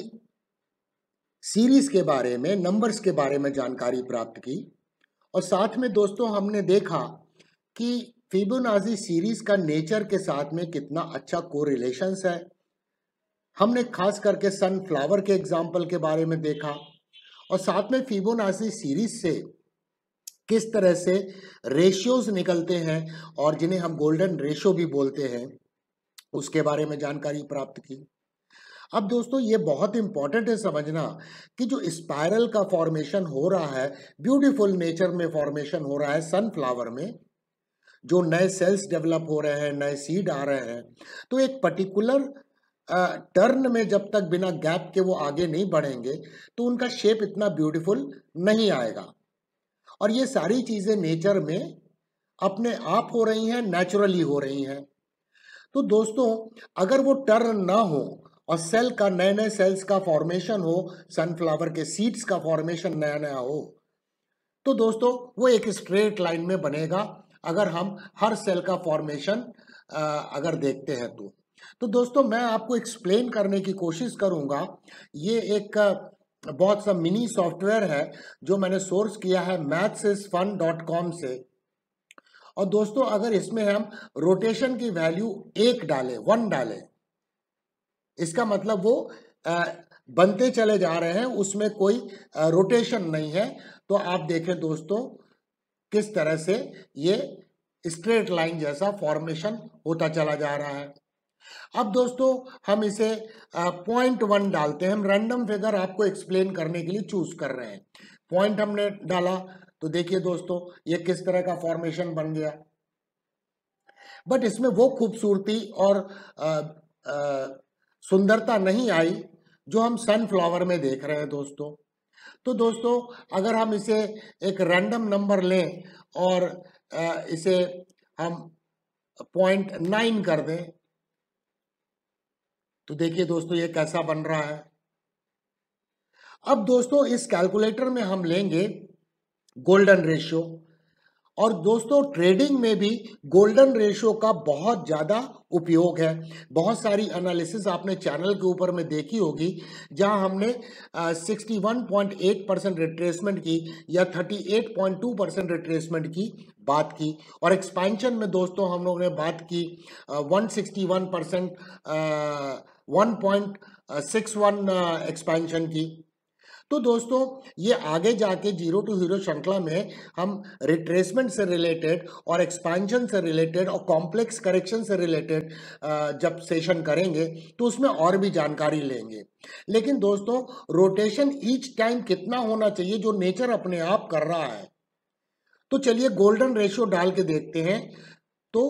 सीरीज के बारे में, नंबर्स के बारे में जानकारी प्राप्त की और साथ में दोस्तों हमने देखा कि फिबोनाची सीरीज का नेचर के साथ में कितना अच्छा कोरिलेशंस है। हमने खास करके सनफ्लावर के एग्जाम्पल के बारे में देखा और साथ में फिबोनाची सीरीज से किस तरह से रेशियोज निकलते हैं और जिन्हें हम गोल्डन रेशियो भी बोलते हैं उसके बारे में जानकारी प्राप्त की। अब दोस्तों ये बहुत इंपॉर्टेंट है समझना कि जो स्पाइरल का फॉर्मेशन हो रहा है, ब्यूटीफुल नेचर में फॉर्मेशन हो रहा है सनफ्लावर में, जो नए सेल्स डेवलप हो रहे हैं, नए सीड आ रहे हैं, तो एक पर्टिकुलर टर्न में जब तक बिना गैप के वो आगे नहीं बढ़ेंगे तो उनका शेप इतना ब्यूटीफुल नहीं आएगा। और ये सारी चीजें नेचर में अपने आप हो रही हैं, नेचुरली हो रही हैं। तो दोस्तों अगर वो टर्न ना हो और सेल का, नए नए सेल्स का फॉर्मेशन हो, सनफ्लावर के सीड्स का फॉर्मेशन नया नया हो, तो दोस्तों वो एक स्ट्रेट लाइन में बनेगा अगर हम हर सेल का फॉर्मेशन अगर देखते हैं तो दोस्तों मैं आपको एक्सप्लेन करने की कोशिश करूंगा। ये एक बहुत सा मिनी सॉफ्टवेयर है जो मैंने सोर्स किया है mathsisfun.com से। और दोस्तों अगर इसमें हम रोटेशन की वैल्यू 1 डालें, इसका मतलब वो बनते चले जा रहे हैं, उसमें कोई रोटेशन नहीं है। तो आप देखें दोस्तों किस तरह से ये स्ट्रेट लाइन जैसा फॉर्मेशन होता चला जा रहा है। अब दोस्तों हम इसे 0.1 डालते हैं। हम रैंडम फिगर आपको एक्सप्लेन करने के लिए चूज कर रहे हैं। पॉइंट हमने डाला तो देखिए दोस्तों ये किस तरह का फॉर्मेशन बन गया। बट इसमें वो खूबसूरती और सुंदरता नहीं आई जो हम सनफ्लावर में देख रहे हैं दोस्तों। तो दोस्तों अगर हम इसे एक रैंडम नंबर लें और इसे हम 0.9 कर दें तो देखिए दोस्तों ये कैसा बन रहा है। अब दोस्तों इस कैलकुलेटर में हम लेंगे गोल्डन रेशियो, और दोस्तों ट्रेडिंग में भी गोल्डन रेशियो का बहुत ज़्यादा उपयोग है। बहुत सारी एनालिसिस आपने चैनल के ऊपर में देखी होगी जहां हमने 61.8% रिट्रेसमेंट की या 38.2% रिट्रेसमेंट की बात की, और एक्सपेंशन में दोस्तों हम लोगों ने बात की 161% 1.61 एक्सपेंशन की। तो दोस्तों ये आगे जाके जीरो टू हीरो श्रृंखला में हम रिट्रेसमेंट से रिलेटेड और एक्सपेंशन से रिलेटेड और कॉम्प्लेक्स करेक्शन से रिलेटेड जब सेशन करेंगे तो उसमें और भी जानकारी लेंगे। लेकिन दोस्तों रोटेशन ईच टाइम कितना होना चाहिए जो नेचर अपने आप कर रहा है, तो चलिए गोल्डन रेशियो डाल के देखते हैं। तो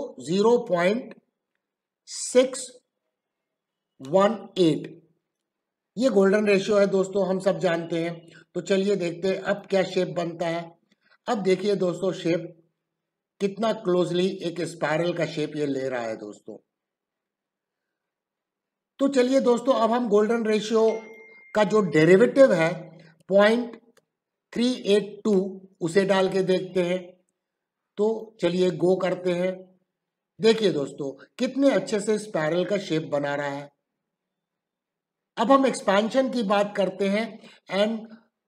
0.618 ये गोल्डन रेशियो है दोस्तों, हम सब जानते हैं। तो चलिए देखते हैं अब क्या शेप बनता है। अब देखिए दोस्तों शेप कितना क्लोजली एक स्पाइरल का शेप ये ले रहा है दोस्तों। तो चलिए दोस्तों अब हम गोल्डन रेशियो का जो डेरिवेटिव है 0.382 उसे डाल के देखते हैं। तो चलिए गो करते हैं। देखिए दोस्तों कितने अच्छे से स्पाइरल का शेप बना रहा है। अब हम एक्सपेंशन की बात करते हैं एंड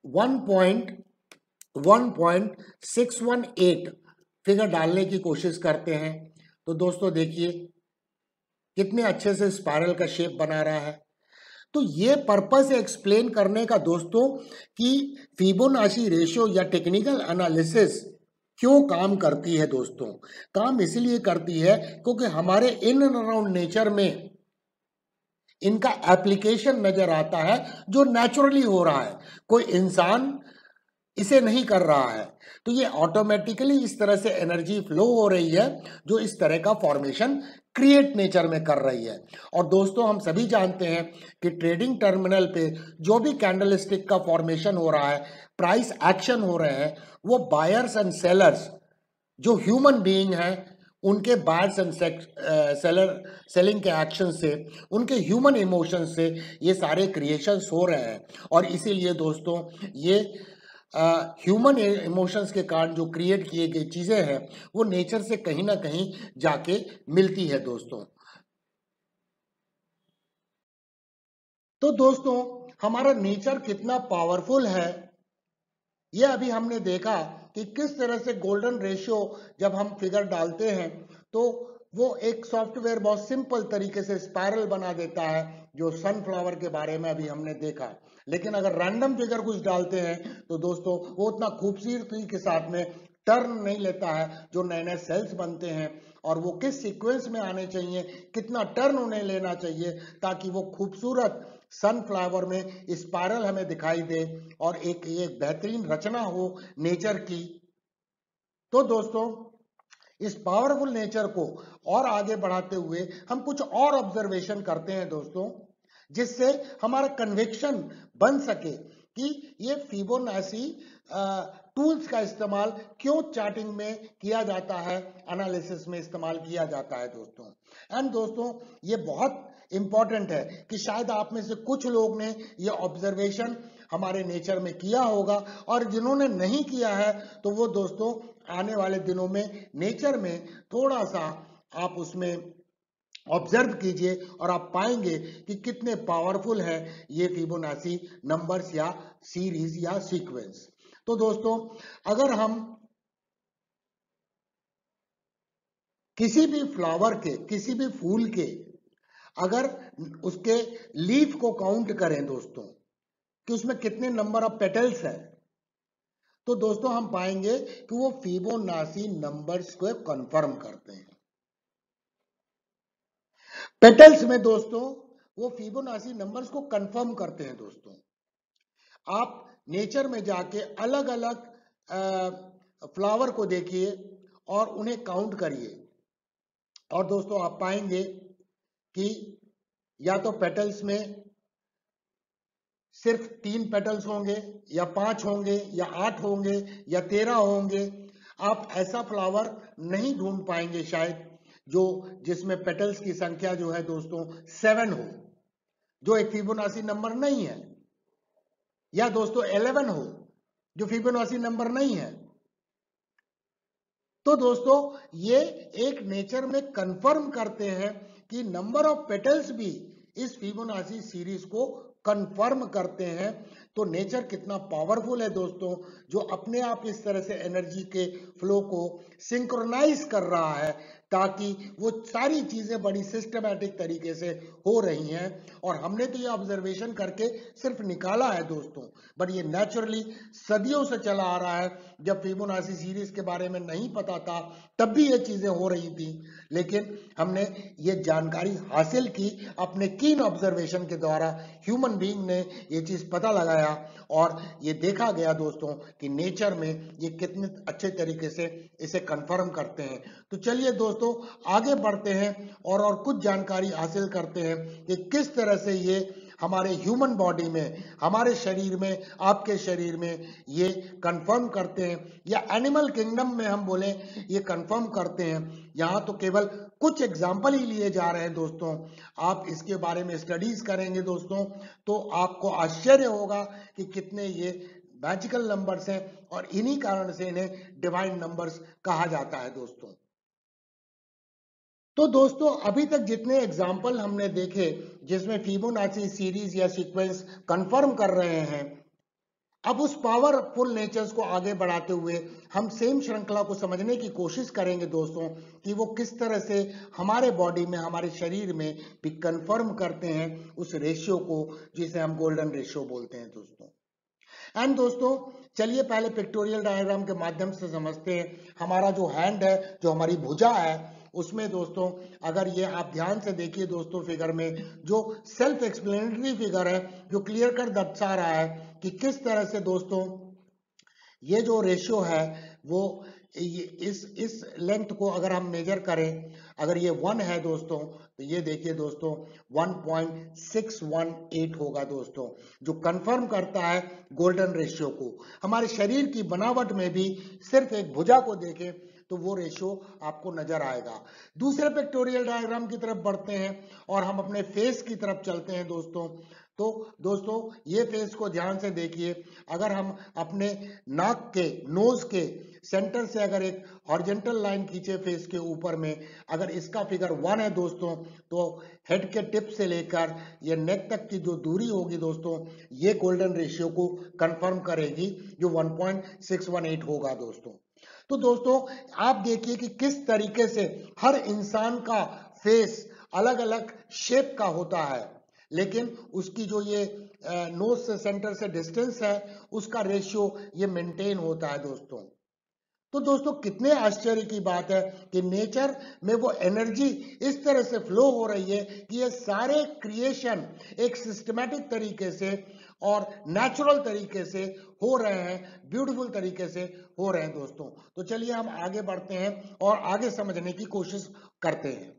1.618 फिगर डालने की कोशिश करते हैं। तो दोस्तों देखिए कितने अच्छे से स्पाइरल का शेप बना रहा है। तो ये पर्पस एक्सप्लेन करने का दोस्तों कि फिबोनाची रेशियो या टेक्निकल एनालिसिस क्यों काम करती है दोस्तों। काम इसलिए करती है क्योंकि हमारे इन एंड अराउंड नेचर में इनका एप्लीकेशन नजर आता है जो नेचुरली हो रहा है, कोई इंसान इसे नहीं कर रहा है। तो ये ऑटोमेटिकली इस तरह से एनर्जी फ्लो हो रही है जो इस तरह का फॉर्मेशन क्रिएट नेचर में कर रही है। और दोस्तों हम सभी जानते हैं कि ट्रेडिंग टर्मिनल पे जो भी कैंडलस्टिक का फॉर्मेशन हो रहा है, प्राइस एक्शन हो रहे हैं, वो बायर्स एंड सेलर्स जो ह्यूमन बीइंग हैं उनके बायर्स एंड सेलिंग के एक्शन से, उनके ह्यूमन इमोशन से ये सारे क्रिएशंस हो रहे हैं। और इसीलिए दोस्तों ये ह्यूमन इमोशंस के कारण जो क्रिएट किए गई चीजें हैं वो नेचर से कहीं ना कहीं जाके मिलती है दोस्तों। तो दोस्तों हमारा नेचर कितना पावरफुल है ये अभी हमने देखा कि किस तरह से गोल्डन रेशियो जब हम फिगर डालते हैं तो वो एक सॉफ्टवेयर बहुत सिंपल तरीके से स्पाइरल बना देता है जो सनफ्लावर के बारे में अभी हमने देखा। लेकिन अगर रैंडम फिगर कुछ डालते हैं तो दोस्तों वो उतना खूबसूरती के साथ में टर्न नहीं लेता है, जो नए नए सेल्स बनते हैं और वो किस सीक्वेंस में आने चाहिए, कितना टर्न उन्हें लेना चाहिए ताकि वो खूबसूरत सनफ्लावर में स्पाइरल हमें दिखाई दे और एक बेहतरीन रचना हो नेचर की। तो दोस्तों इस पावरफुल नेचर को और आगे बढ़ाते हुए हम कुछ और ऑब्जर्वेशन करते हैं दोस्तों, जिससे हमारा कन्विक्शन बन सके कि ये फिबोनाची टूल्स का इस्तेमाल क्यों चार्टिंग में किया जाता है, एनालिसिस में इस्तेमाल किया जाता है दोस्तों। एंड दोस्तों ये बहुत इंपॉर्टेंट है कि शायद आप में से कुछ लोग ने ये ऑब्जर्वेशन हमारे नेचर में किया होगा, और जिन्होंने नहीं किया है तो वो दोस्तों आने वाले दिनों में नेचर में थोड़ा सा आप उसमें ऑब्जर्व कीजिए और आप पाएंगे कि कितने पावरफुल है ये फिबोनाची नंबर्स या सीरीज या सीक्वेंस। तो दोस्तों अगर हम किसी भी फ्लावर के, किसी भी फूल के अगर उसके लीफ को काउंट करें दोस्तों कि उसमें कितने नंबर ऑफ पेटल्स है, तो दोस्तों हम पाएंगे कि वो फिबोनाची नंबर्स को कंफर्म करते हैं। पेटल्स में दोस्तों वो फिबोनाची नंबर्स को कंफर्म करते हैं दोस्तों। आप नेचर में जाके अलग अलग फ्लावर को देखिए और उन्हें काउंट करिए और दोस्तों आप पाएंगे कि या तो पेटल्स में सिर्फ 3 पेटल्स होंगे या 5 होंगे या 8 होंगे या 13 होंगे। आप ऐसा फ्लावर नहीं ढूंढ पाएंगे शायद जो जिसमें पेटल्स की संख्या जो है दोस्तों 7 हो, जो एक फिबोनाची नंबर नहीं है, या दोस्तों 11 हो जो फिबोनाची नंबर नहीं है। तो दोस्तों ये एक नेचर में कंफर्म करते हैं कि नंबर ऑफ पेटल्स भी इस फिबोनाची सीरीज को कंफर्म करते हैं। तो नेचर कितना पावरफुल है दोस्तों, जो अपने आप इस तरह से एनर्जी के फ्लो को सिंक्रोनाइज कर रहा है ताकि वो सारी चीजें बड़ी सिस्टमैटिक तरीके से हो रही हैं। और हमने तो ये ऑब्जर्वेशन करके सिर्फ निकाला है दोस्तों, बट ये नेचुरली सदियों से चला आ रहा है। जब फिबोनाची सीरीज के बारे में नहीं पता था तब भी ये चीजें हो रही थी, लेकिन हमने ये जानकारी हासिल की अपने कीन ऑब्जर्वेशन के द्वारा। ह्यूमन बीइंग ने ये चीज पता लगाया और ये देखा गया दोस्तों कि नेचर में ये कितने अच्छे तरीके से इसे कंफर्म करते हैं। तो चलिए दोस्तों आगे बढ़ते हैं और कुछ जानकारी हासिल करते हैं कि किस तरह से ये हमारे ह्यूमन बॉडी में, हमारे शरीर में, आपके शरीर में ये कंफर्म करते हैं, या एनिमल किंगडम में हम बोले ये कंफर्म करते हैं। यहाँ तो केवल कुछ एग्जाम्पल ही लिए जा रहे हैं दोस्तों। आप इसके बारे में स्टडीज करेंगे दोस्तों तो आपको आश्चर्य होगा कि कितने ये मैजिकल नंबर्स हैं, और इन्हीं कारण से इन्हें डिवाइन नंबर्स कहा जाता है दोस्तों। तो दोस्तों अभी तक जितने एग्जाम्पल हमने देखे जिसमें फिबोनाची सीरीज या सीक्वेंस कंफर्म कर रहे हैं, अब उस पावरफुल नेचर्स को आगे बढ़ाते हुए हम सेम श्रृंखला को समझने की कोशिश करेंगे दोस्तों कि वो किस तरह से हमारे बॉडी में, हमारे शरीर में भी कंफर्म करते हैं उस रेशियो को जिसे हम गोल्डन रेशियो बोलते हैं दोस्तों। एंड दोस्तों चलिए पहले पिक्टोरियल डायग्राम के माध्यम से समझते हैं। हमारा जो हैंड है, जो हमारी भुजा है, उसमें दोस्तों अगर ये आप ध्यान से देखिए दोस्तों फिगर में, जो सेल्फ एक्सप्लेनेटरी फिगर है, जो क्लियर कर दर्शा रहा है कि किस तरह से दोस्तों ये जो रेशियो है वो इस लेंथ को अगर हम मेजर करें, अगर ये 1 है दोस्तों तो ये देखिए दोस्तों 1.618 होगा दोस्तों, जो कंफर्म करता है गोल्डन रेशियो को। हमारे शरीर की बनावट में भी सिर्फ एक भुजा को देखें तो वो रेशियो आपको नजर आएगा। दूसरे पिक्टोरियल डायग्राम की तरफ बढ़ते हैं और हम अपने फेस की तरफ चलते हैं दोस्तों। तो दोस्तों ये फेस को ध्यान से देखिए। अगर हम अपने नाक के, नोज के सेंटर से अगर एक हॉरिजॉन्टल लाइन खींचे फेस के ऊपर में, अगर इसका फिगर 1 है दोस्तों, तो हेड के टिप से लेकर ये नेक तक की जो दूरी होगी दोस्तों, ये गोल्डन रेशियो को कंफर्म करेगी, जो 1.618 होगा दोस्तों। तो दोस्तों आप देखिए कि किस तरीके से हर इंसान का फेस अलग अलग शेप का होता है, लेकिन उसकी जो ये नोज से सेंटर से डिस्टेंस है उसका रेशियो ये मेंटेन होता है दोस्तों। तो दोस्तों कितने आश्चर्य की बात है कि नेचर में वो एनर्जी इस तरह से फ्लो हो रही है कि ये सारे क्रिएशन एक सिस्टमैटिक तरीके से और नेचुरल तरीके से हो रहे हैं, ब्यूटीफुल तरीके से हो रहे हैं दोस्तों। तो चलिए हम आगे बढ़ते हैं और आगे समझने की कोशिश करते हैं।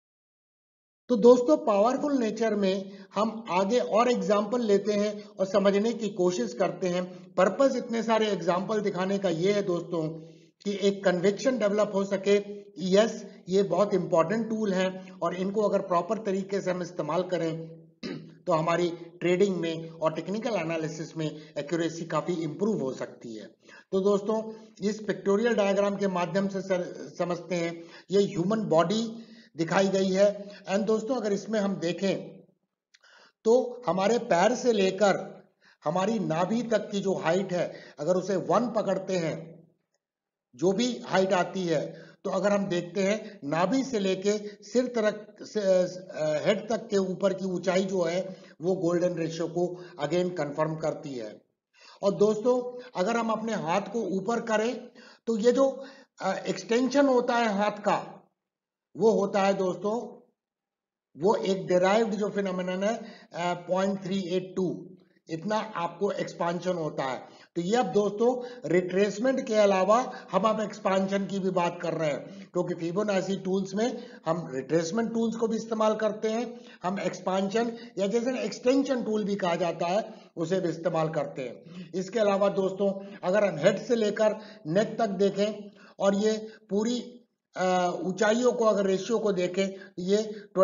तो दोस्तों पावरफुल नेचर में हम आगे और एग्जाम्पल लेते हैं और समझने की कोशिश करते हैं। पर्पस इतने सारे एग्जाम्पल दिखाने का ये है दोस्तों कि एक कन्विक्शन डेवलप हो सके। यस, ये बहुत इंपॉर्टेंट टूल है और इनको अगर प्रॉपर तरीके से हम इस्तेमाल करें तो हमारी ट्रेडिंग में और टेक्निकल एनालिसिस में एक्यूरेसी काफी इंप्रूव हो सकती है। तो दोस्तों इस पिक्टोरियल डायग्राम के माध्यम से समझते हैं। ये ह्यूमन बॉडी दिखाई गई है एंड दोस्तों अगर इसमें हम देखें तो हमारे पैर से लेकर हमारी नाभि तक की जो हाइट है, अगर उसे 1 पकड़ते हैं, जो भी हाइट आती है, तो अगर हम देखते हैं नाभि से लेके सिर तक, हेड तक के ऊपर की ऊंचाई जो है वो गोल्डन रेशियो को अगेन कंफर्म करती है। और दोस्तों अगर हम अपने हाथ को ऊपर करें तो ये जो एक्सटेंशन होता है हाथ का, वो होता है दोस्तों, वो एक डिराइव्ड जो फिनोमेनन है 0.382, इतना आपको एक्सपांशन होता है। तो ये अब दोस्तों रिट्रेसमेंट के अलावा हम अब एक्सपांशन की भी बात कर रहे हैं, क्योंकि फिबोनाची टूल्स में हम रिट्रेसमेंट टूल्स को भी इस्तेमाल करते हैं, हम एक्सपांशन या जैसे एक्सटेंशन टूल भी कहा जाता है उसे भी इस्तेमाल करते हैं। इसके अलावा दोस्तों अगर हम हेड से लेकर नेक तक देखें और ये पूरी ऊंचाइयों को अगर रेशियो को देखें तो ये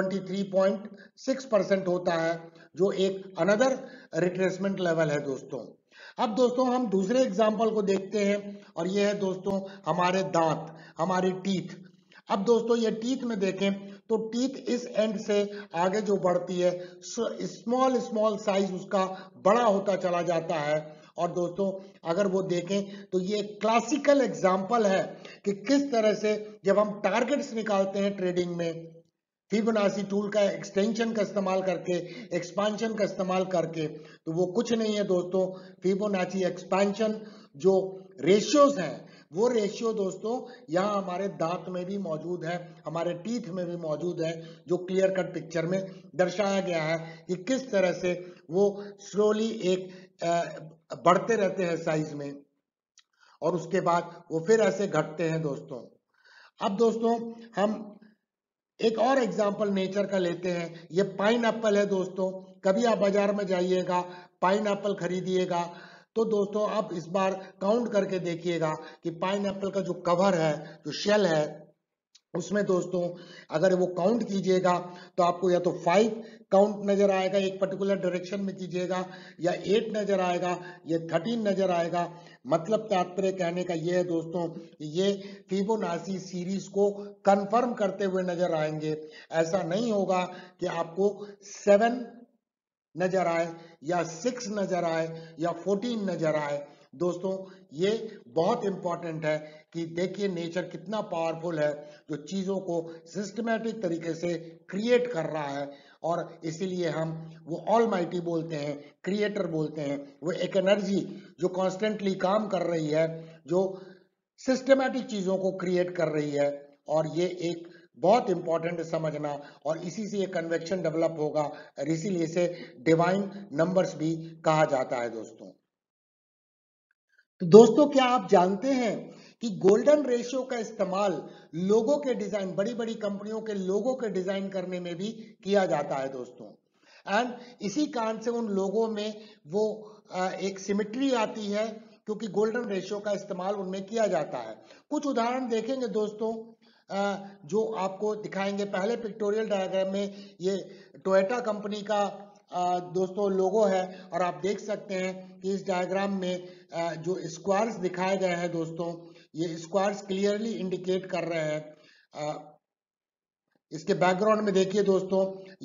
23.6% होता है, जो एक अनदर रिट्रेसमेंट लेवल है दोस्तों। अब दोस्तों हम दूसरे एग्जाम्पल को देखते हैं और ये है दोस्तों हमारे दांत, हमारी टीथ। अब दोस्तों ये टीथ में देखें तो टीथ इस एंड से आगे जो बढ़ती है, स्मॉल स्मॉल साइज उसका बड़ा होता चला जाता है। और दोस्तों अगर वो देखें तो ये क्लासिकल एग्जाम्पल है कि किस तरह से जब हम टारगेट्स निकालते हैं ट्रेडिंग में, फिबोनाची टूल का एक्सटेंशन का इस्तेमाल करके, एक्सपांशन का इस्तेमाल करके, तो वो कुछ नहीं है दोस्तों, फिबोनाची एक्सपांशन जो रेशियोज हैं वो रेशियो दोस्तों यहाँ हमारे दांत में भी मौजूद है, हमारे टीथ में भी मौजूद है, जो क्लियर कट पिक्चर में दर्शाया गया है कि किस तरह से वो स्लोली एक बढ़ते रहते हैं साइज में और उसके बाद वो फिर ऐसे घटते हैं दोस्तों। अब दोस्तों हम एक और एग्जाम्पल नेचर का लेते हैं। ये पाइन एप्पल है दोस्तों। कभी आप बाजार में जाइएगा, पाइन एप्पल खरीदिएगा तो दोस्तों आप इस बार काउंट करके देखिएगा कि पाइन एप्पल का जो कवर है, जो शेल है, उसमें दोस्तों अगर वो काउंट कीजिएगा तो आपको या तो 5 काउंट नजर आएगा, एक पर्टिकुलर डायरेक्शन में कीजिएगा, या 8 नजर आएगा, या 13 नजर आएगा। मतलब तात्पर्य कहने का ये है दोस्तों, ये फिबोनाची सीरीज को कंफर्म करते हुए नजर आएंगे। ऐसा नहीं होगा कि आपको 7 नजर आए या 6 नजर आए या 14 नजर आए। दोस्तों ये बहुत इंपॉर्टेंट है कि देखिए नेचर कितना पावरफुल है, जो चीजों को सिस्टमैटिक तरीके से क्रिएट कर रहा है। और इसीलिए हम वो ऑलमाइटी बोलते हैं, क्रिएटर बोलते हैं। वो एक एनर्जी जो कॉन्स्टेंटली काम कर रही है, जो सिस्टमैटिक चीजों को क्रिएट कर रही है। और ये एक बहुत इंपॉर्टेंट समझना, और इसी से ये कन्वेक्शन डेवलप होगा, और इसीलिए इसे डिवाइन नंबर्स भी कहा जाता है दोस्तों। तो दोस्तों क्या आप जानते हैं कि गोल्डन रेशियो का इस्तेमाल लोगों के डिजाइन, बड़ी बड़ी कंपनियों के लोगों के डिजाइन करने में भी किया जाता है दोस्तों। एंड इसी कारण से उन लोगों में वो एक सिमेट्री आती है, क्योंकि गोल्डन रेशियो का इस्तेमाल उनमें किया जाता है। कुछ उदाहरण देखेंगे दोस्तों जो आपको दिखाएंगे। पहले पिक्टोरियल डायग्राम में ये टोयोटा कंपनी का दोस्तों लोगो है, और आप देख सकते हैं कि इस डायग्राम में जो स्क्वायर्स दिखाए गए हैं दोस्तों, ये स्क्वायर्स क्लियरली इंडिकेट कर रहे हैं। इसके बैकग्राउंड में देखिए दोस्तों,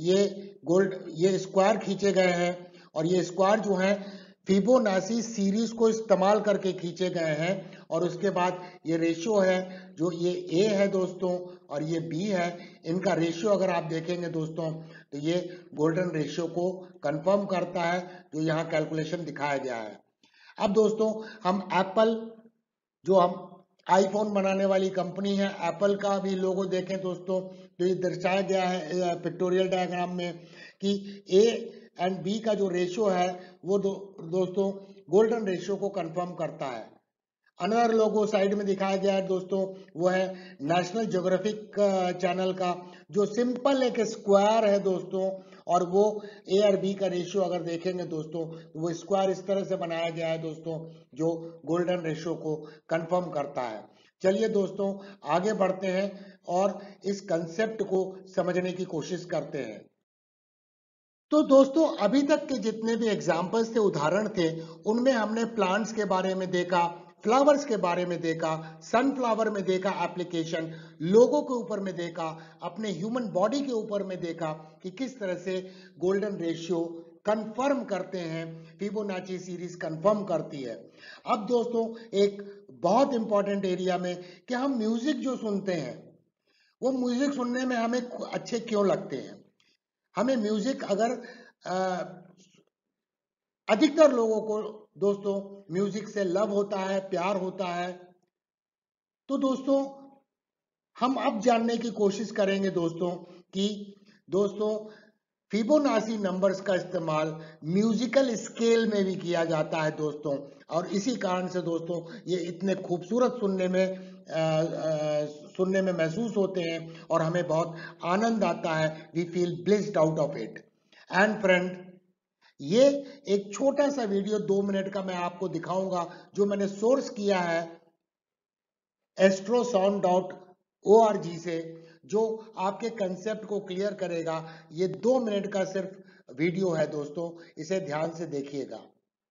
ये स्क्वायर खींचे गए हैं, और ये स्क्वायर जो हैं फिबोनाची सीरीज को इस्तेमाल करके खींचे गए हैं। और उसके बाद ये रेशियो है, जो ये ए है दोस्तों और ये बी है, इनका रेशियो अगर आप देखेंगे दोस्तों तो ये गोल्डन रेशियो को कंफर्म करता है, जो यहाँ कैलकुलेशन दिखाया गया है। अब दोस्तों हम एप्पल, जो हम आईफोन बनाने वाली कंपनी है, एप्पल का भी लोगो देखें दोस्तों, तो ये दर्शाया गया है पिक्टोरियल डायग्राम में कि ए एंड बी का जो रेशियो है वो दोस्तों गोल्डन रेशियो को कंफर्म करता है। अनदर लोगो साइड में दिखाया गया है दोस्तों, वो है नेशनल ज्योग्राफिक चैनल का, जो सिंपल एक स्क्वायर है दोस्तों, और वो ए और बी का रेशियो अगर देखेंगे दोस्तों तो वो स्क्वायर इस तरह से बनाया गया है दोस्तों, जो गोल्डन रेशियो को कंफर्म करता है। चलिए दोस्तों आगे बढ़ते हैं और इस कंसेप्ट को समझने की कोशिश करते हैं। तो दोस्तों अभी तक के जितने भी एग्जाम्पल्स थे, उदाहरण थे, उनमें हमने प्लांट्स के बारे में देखा, फ्लावर्स के बारे में देखा, सनफ्लावर में देखा एप्लीकेशन, लोगों के ऊपर में देखा, अपने ह्यूमन बॉडी के ऊपर में देखा कि किस तरह से गोल्डन रेशियो कंफर्म करते हैं, फिबोनाची सीरीज कंफर्म करती है। अब दोस्तों एक बहुत इंपॉर्टेंट एरिया में कि हम म्यूजिक जो सुनते हैं, वो म्यूजिक सुनने में हमें अच्छे क्यों लगते हैं। हमें म्यूजिक अगर अधिकतर लोगों को दोस्तों म्यूजिक से लव होता है, प्यार होता है। तो दोस्तों हम अब जानने की कोशिश करेंगे दोस्तों कि दोस्तों फिबोनाची नंबर्स का इस्तेमाल म्यूजिकल स्केल में भी किया जाता है दोस्तों, और इसी कारण से दोस्तों ये इतने खूबसूरत सुनने में महसूस होते हैं और हमें बहुत आनंद आता है। We feel blissed out of it. And friend, ये एक छोटा सा वीडियो 2 मिनट का मैं आपको दिखाऊंगा जो मैंने सोर्स किया है astrosound.org से, जो आपके कंसेप्ट को क्लियर करेगा। ये 2 मिनट का सिर्फ वीडियो है दोस्तों, इसे ध्यान से देखिएगा।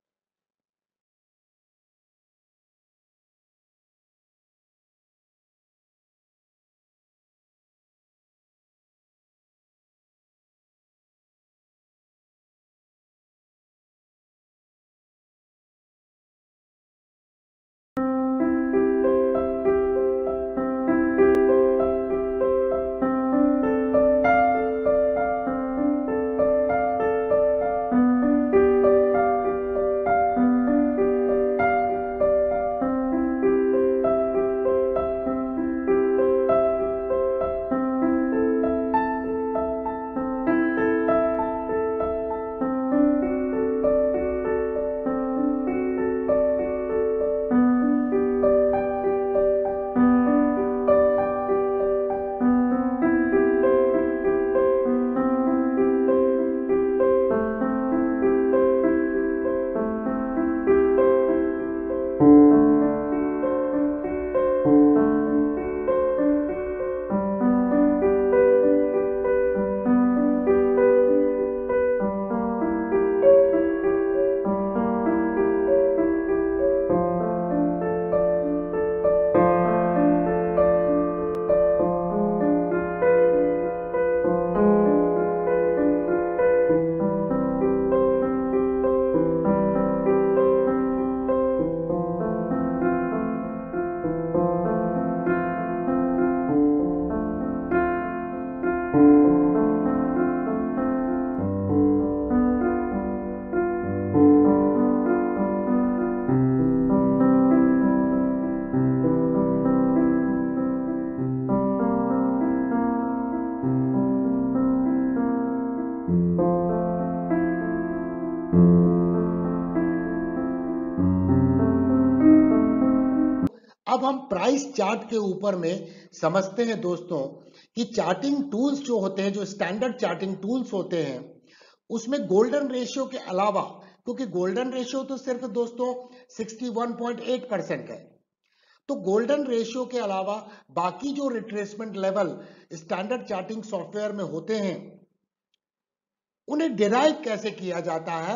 अब हम प्राइस चार्ट के ऊपर में समझते हैं दोस्तों कि चार्टिंग टूल्स जो होते हैं, जो स्टैंडर्ड चार्टिंग टूल्स होते हैं, उसमें गोल्डन रेशियो के अलावा, क्योंकि गोल्डन रेशियो तो सिर्फ दोस्तों 61.8% है, तो गोल्डन रेशियो के अलावा बाकी जो retracement level standard charting software में होते हैं, उन्हें डिराइव कैसे किया जाता है,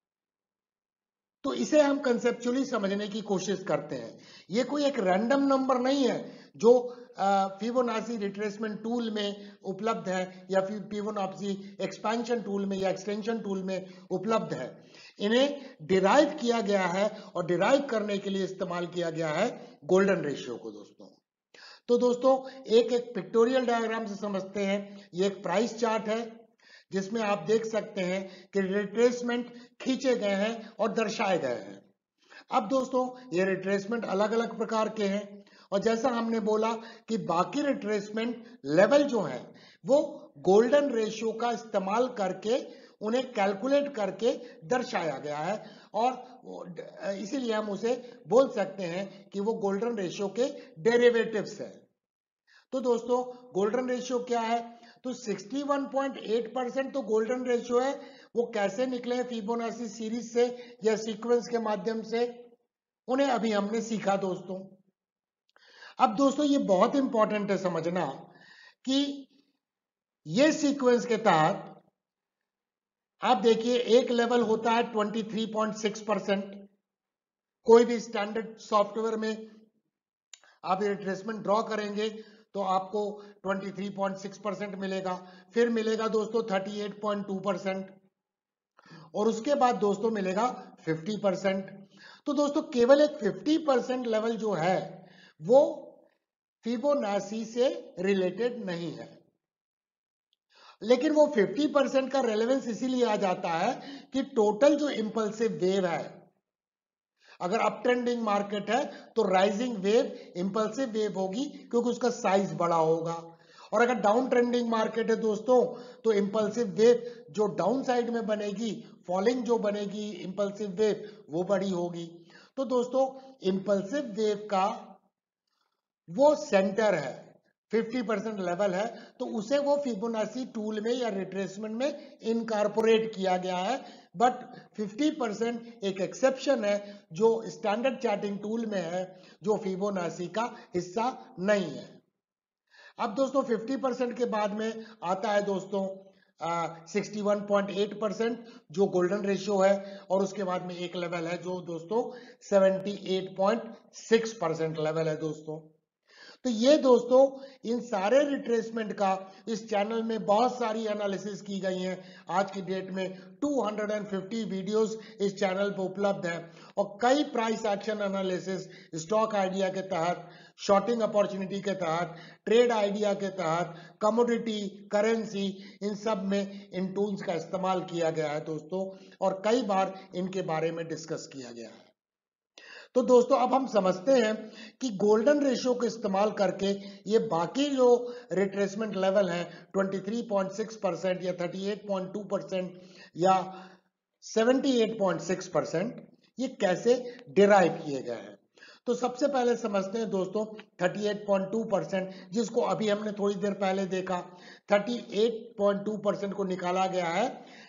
तो इसे हम कंसेप्चुअली समझने की कोशिश करते हैं। ये कोई एक रैंडम नंबर नहीं है जो फिबोनाची रिट्रेसमेंट टूल में उपलब्ध है या फिर फिबोनाची एक्सपेंशन टूल में या एक्सटेंशन टूल में उपलब्ध है। इन्हें डिराइव किया गया है और डिराइव करने के लिए इस्तेमाल किया गया है गोल्डन रेशियो को दोस्तों। तो दोस्तों एक एक पिक्टोरियल डायग्राम से समझते हैं। ये एक प्राइस चार्ट है जिसमें आप देख सकते हैं कि रिट्रेसमेंट खींचे गए हैं और दर्शाए गए हैं। अब दोस्तों ये रिट्रेसमेंट अलग अलग प्रकार के हैं, और जैसा हमने बोला कि बाकी रिट्रेसमेंट लेवल जो है वो गोल्डन रेशियो का इस्तेमाल करके उन्हें कैलकुलेट करके दर्शाया गया है, और इसीलिए हम उसे बोल सकते हैं कि वो गोल्डन रेशियो के डेरिवेटिव्स है। तो दोस्तों गोल्डन रेशियो क्या है? तो 61.8% तो गोल्डन रेशियो है। वो कैसे निकले फिबोनाची सीरीज से या सीक्वेंस के माध्यम से, उन्हें अभी हमने सीखा दोस्तों। अब दोस्तों ये बहुत इंपॉर्टेंट है समझना कि ये सीक्वेंस के तहत आप देखिए एक लेवल होता है 23.6%। कोई भी स्टैंडर्ड सॉफ्टवेयर में आप रिट्रेसमेंट ड्रॉ करेंगे तो आपको 23.6% मिलेगा। फिर मिलेगा दोस्तों 38.2%, और उसके बाद दोस्तों मिलेगा 50%। तो दोस्तों केवल एक 50% लेवल जो है वो फिबोनाची से रिलेटेड नहीं है, लेकिन वो 50% का रेलेवेंस इसीलिए आ जाता है कि टोटल जो इंपल्सिव वेव है, अगर अप ट्रेंडिंग मार्केट है तो राइजिंग वेव इंपल्सिव वेव होगी क्योंकि उसका साइज बड़ा होगा, और अगर डाउन ट्रेंडिंग मार्केट है दोस्तों, तो इंपल्सिव वेव जो डाउन साइड में बनेगी, फॉलिंग जो बनेगी इंपल्सिव वेव, वो बड़ी होगी। तो दोस्तों इंपल्सिव वेव का वो सेंटर है, 50% लेवल है, तो उसे वो फिबोनाची टूल में या रिट्रेसमेंट में इनकॉर्पोरेट किया गया है। बट 50% एक एक्सेप्शन है जो स्टैंडर्ड चार्टिंग टूल में है, जो फिबोनाची का हिस्सा नहीं है। अब दोस्तों 50% के बाद में आता है दोस्तों 61.8% जो गोल्डन रेशियो है, और उसके बाद में एक लेवल है जो दोस्तों 78.6% लेवल है दोस्तों। तो ये दोस्तों इन सारे रिट्रेसमेंट का इस चैनल में बहुत सारी एनालिसिस की गई हैं। आज की डेट में 250 वीडियोस इस चैनल पर उपलब्ध हैं, और कई price action analysis stock idea के तहत, शॉर्टिंग अपॉर्चुनिटी के तहत, ट्रेड आइडिया के तहत, कमोडिटी, करेंसी, इन सब में इन टूल्स का इस्तेमाल किया गया है दोस्तों, और कई बार इनके बारे में डिस्कस किया गया है। तो दोस्तों अब हम समझते हैं कि गोल्डन रेशियो को इस्तेमाल करके ये बाकी जो रिट्रेसमेंट लेवल है 23.6% या 38.2% या 78.6%, ये कैसे डिराइव किए गए हैं। तो सबसे पहले समझते हैं दोस्तों 38.2%, जिसको अभी हमने थोड़ी देर पहले देखा। 38.2% को निकाला गया है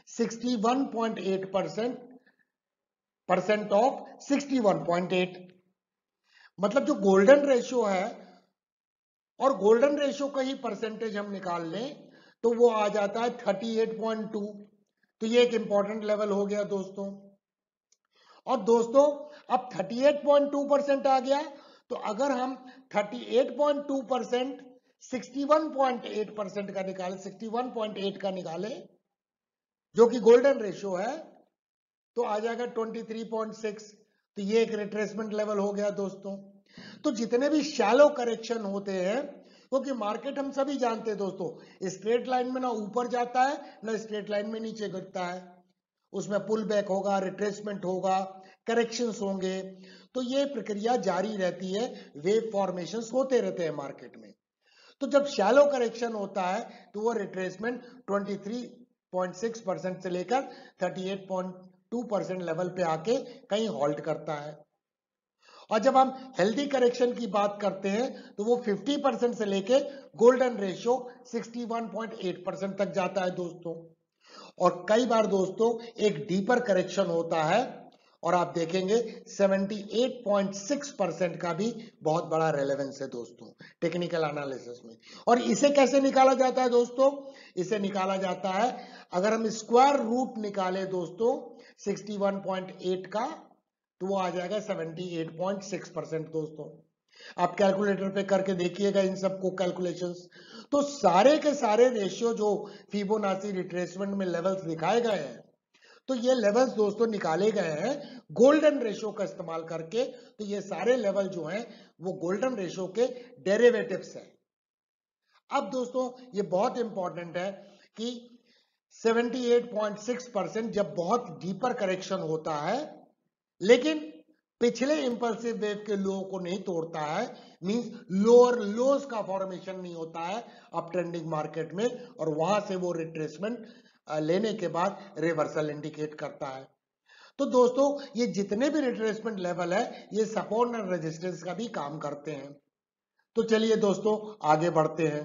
61.8% ऑफ 61.8, मतलब जो गोल्डन रेशियो है और गोल्डन रेशियो का ही परसेंटेज हम निकाल लें तो वो आ जाता है 38.2। तो ये एक इंपॉर्टेंट लेवल हो गया दोस्तों। और दोस्तों अब 38.2% आ गया, तो अगर हम 38.2% 61.8% का निकाले, 61.8 का निकाले जो कि गोल्डन रेशियो है, तो आ जाएगा 23.6। तो ये एक रिट्रेसमेंट लेवल हो गया दोस्तों। तो जितने भी शैलो करेक्शन होते हैं, क्योंकि मार्केट हम सभी जानते हैं दोस्तों स्ट्रेट लाइन में ना ऊपर जाता है ना स्ट्रेट लाइन में नीचे गिरता है, उसमें पुल बैक होगा, रिट्रेसमेंट होगा, करेक्शंस होंगे, तो ये प्रक्रिया जारी रहती है, वेव फॉर्मेशंस होते रहते हैं मार्केट में। तो जब शैलो करेक्शन होता है तो वो रिट्रेसमेंट 23.6% से लेकर 38.2% लेवल पे आके कहीं हॉल्ट करता है। और जब हम हेल्दी करेक्शन की बात करते हैं तो वो 50% से लेके गोल्डन रेशियो 61.8% तक जाता है दोस्तों। और कई बार दोस्तों एक डीपर करेक्शन होता है, और आप देखेंगे 78.6% का भी बहुत बड़ा रेलेवेंस है दोस्तों टेक्निकल एनालिसिस में। और इसे कैसे निकाला जाता है दोस्तों? इसे निकाला जाता है, अगर हम स्क्वायर रूट निकाले दोस्तों 61.8 का, तो वो आ जाएगा 78.6% दोस्तों। आप कैलकुलेटर पे करके देखिएगा इन सबको कैलकुलेशंस। तो सारे के सारे रेशियो जो फिबोनाची रिट्रेसमेंट में लेवल्स दिखाए गए हैं, तो ये लेवल्स दोस्तों निकाले गए हैं गोल्डन रेशियो का इस्तेमाल करके। तो ये सारे लेवल जो हैं वो गोल्डन रेशियो के डेरिवेटिव्स हैं। अब दोस्तों ये बहुत इंपॉर्टेंट है कि 78.6% जब बहुत डीपर करेक्शन होता है, लेकिन पिछले इंपल्सिव वेव के लो को नहीं तोड़ता है, मींस लोअर लोज का फॉर्मेशन नहीं होता है अप ट्रेंडिंग मार्केट में, और वहां से वो रिट्रेसमेंट लेने के बाद रिवर्सल इंडिकेट करता है। तो दोस्तों ये जितने भी रिट्रेसमेंट लेवल है ये सपोर्ट और रेजिस्टेंस का भी काम करते हैं। तो चलिए दोस्तों आगे बढ़ते हैं।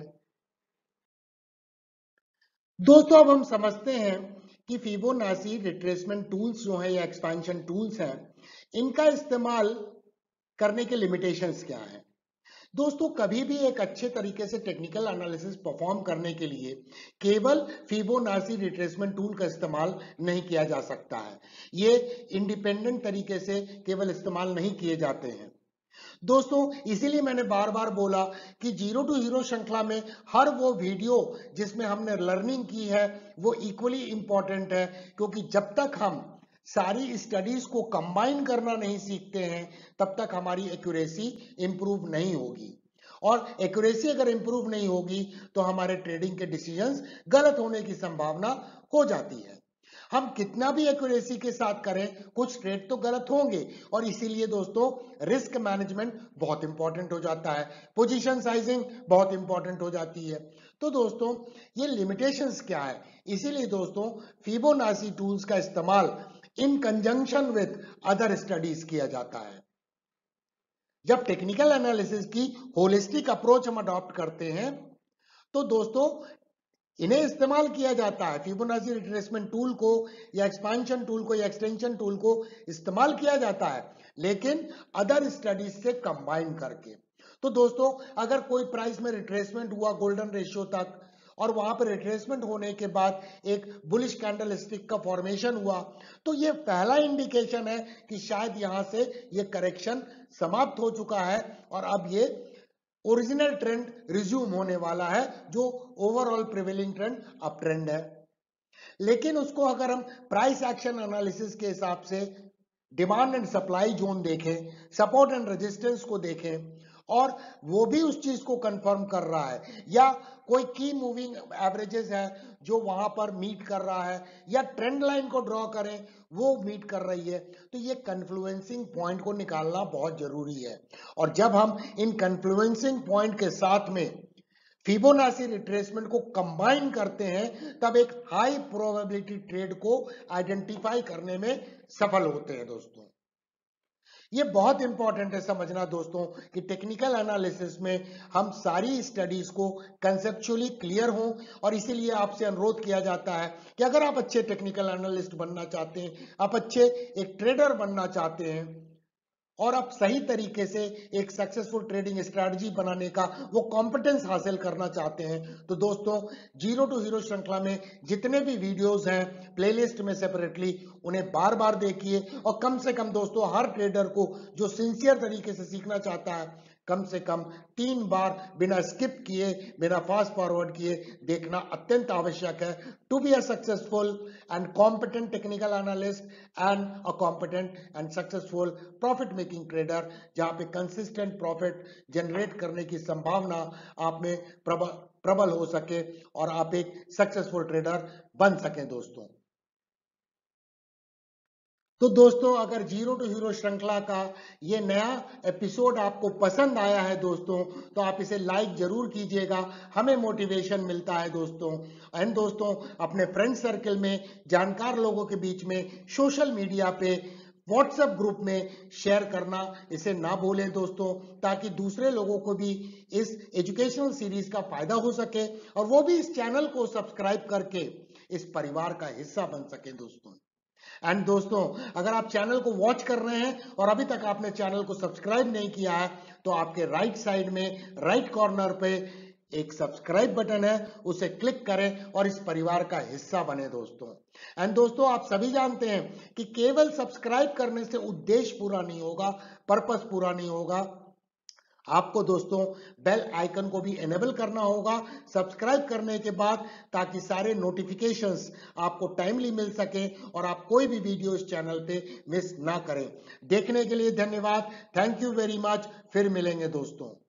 दोस्तों अब हम समझते हैं कि फिबोनाची रिट्रेसमेंट टूल्स जो है या एक्सपेंशन टूल्स हैं, इनका इस्तेमाल करने के लिमिटेशंस क्या हैं। दोस्तों कभी भी एक अच्छे तरीके से टेक्निकल एनालिसिस परफॉर्म करने के लिए केवल फिबोनाची रिट्रेसमेंट टूल का इस्तेमाल नहीं किया जा सकता है। ये इंडिपेंडेंट तरीके से केवल इस्तेमाल नहीं किए जाते हैं दोस्तों। इसीलिए मैंने बार बार बोला कि जीरो टू हीरो श्रृंखला में हर वो वीडियो जिसमें हमने लर्निंग की है वो इक्वली इंपॉर्टेंट है, क्योंकि जब तक हम सारी स्टडीज को कंबाइन करना नहीं सीखते हैं तब तक हमारी एक्यूरेसी इंप्रूव नहीं होगी, और एक्यूरेसी अगर इंप्रूव नहीं होगी तो हमारे ट्रेडिंग के डिसीजंस गलत होने की संभावना हो जाती है। हम कितना भी एक्यूरेसी के साथ करें, कुछ ट्रेड तो गलत होंगे, और इसीलिए दोस्तों रिस्क मैनेजमेंट बहुत इंपॉर्टेंट हो जाता है, पोजीशन साइजिंग बहुत इंपॉर्टेंट हो जाती है। तो दोस्तों ये लिमिटेशंस क्या है, इसीलिए दोस्तों फिबोनाची टूल्स का इस्तेमाल in conjunction with other studies किया जाता है। जब टेक्निकल एनालिसिस की होलिस्टिक अप्रोच हम अडॉप्ट करते हैं तो दोस्तों इन्हें इस्तेमाल किया जाता है, फिबोनाची रिट्रेसमेंट टूल को या एक्सपेंशन टूल को या एक्सटेंशन टूल को इस्तेमाल किया जाता है, लेकिन अदर स्टडीज से कंबाइन करके। तो दोस्तों अगर कोई प्राइस में रिट्रेसमेंट हुआ गोल्डन रेशियो तक, और वहां पर रिट्रेसमेंट होने के बाद एक बुलिश कैंडल स्टिक का फॉर्मेशन हुआ, तो ये पहला इंडिकेशन है कि शायद यहां से ये करेक्शन समाप्त हो चुका है और अब ये ओरिजिनल ट्रेंड रिज्यूम होने वाला है, जो overall prevailing trend up trend है। लेकिन उसको अगर हम प्राइस एक्शन एनालिसिस के हिसाब से डिमांड एंड सप्लाई जोन देखें, सपोर्ट एंड रेजिस्टेंस को देखें, और वो भी उस चीज को कंफर्म कर रहा है, या कोई की मूविंग एवरेजेस है जो वहां पर मीट कर रहा है, या ट्रेंड लाइन को ड्रॉ करें वो मीट कर रही है, तो ये कन्फ्लुएंसिंग पॉइंट को निकालना बहुत जरूरी है। और जब हम इन कन्फ्लुएंसिंग पॉइंट के साथ में फिबोनाची रिट्रेसमेंट को कंबाइन करते हैं, तब एक हाई प्रोबेबिलिटी ट्रेड को आइडेंटिफाई करने में सफल होते हैं। दोस्तों ये बहुत इंपॉर्टेंट है समझना दोस्तों कि टेक्निकल एनालिसिस में हम सारी स्टडीज को कंसेप्चुअली क्लियर हों, और इसीलिए आपसे अनुरोध किया जाता है कि अगर आप अच्छे टेक्निकल एनालिस्ट बनना चाहते हैं, आप अच्छे एक ट्रेडर बनना चाहते हैं, और आप सही तरीके से एक सक्सेसफुल ट्रेडिंग स्ट्रैटेजी बनाने का वो कॉम्पिटेंस हासिल करना चाहते हैं, तो दोस्तों जीरो टू हीरो श्रृंखला में जितने भी वीडियोस हैं प्लेलिस्ट में सेपरेटली, उन्हें बार बार देखिए, और कम से कम दोस्तों हर ट्रेडर को जो सिंसियर तरीके से सीखना चाहता है, कम से कम 3 बार बिना स्किप किए, बिना फास्ट फॉरवर्ड किए देखना अत्यंत आवश्यक है, to be a successful and competent technical analyst and a competent and successful profit making trader, जहां पे कंसिस्टेंट प्रॉफिट जनरेट करने की संभावना आप में प्रबल हो सके और आप एक सक्सेसफुल ट्रेडर बन सकें। तो दोस्तों अगर जीरो टू हीरो श्रृंखला का ये नया एपिसोड आपको पसंद आया है दोस्तों, तो आप इसे लाइक जरूर कीजिएगा, हमें मोटिवेशन मिलता है दोस्तों। एंड दोस्तों अपने फ्रेंड सर्कल में, जानकार लोगों के बीच में, सोशल मीडिया पे, व्हाट्सएप ग्रुप में शेयर करना इसे ना भूलें दोस्तों, ताकि दूसरे लोगों को भी इस एजुकेशनल सीरीज का फायदा हो सके और वो भी इस चैनल को सब्सक्राइब करके इस परिवार का हिस्सा बन सके दोस्तों। एंड दोस्तों अगर आप चैनल को वॉच कर रहे हैं और अभी तक आपने चैनल को सब्सक्राइब नहीं किया है, तो आपके राइट साइड में राइट कॉर्नर पे एक सब्सक्राइब बटन है, उसे क्लिक करें और इस परिवार का हिस्सा बने दोस्तों। एंड दोस्तों आप सभी जानते हैं कि केवल सब्सक्राइब करने से उद्देश्य पूरा नहीं होगा, पर्पस पूरा नहीं होगा, आपको दोस्तों बेल आइकन को भी एनेबल करना होगा सब्सक्राइब करने के बाद, ताकि सारे नोटिफिकेशंस आपको टाइमली मिल सके और आप कोई भी वीडियो इस चैनल पे मिस ना करें। देखने के लिए धन्यवाद, थैंक यू वेरी मच, फिर मिलेंगे दोस्तों।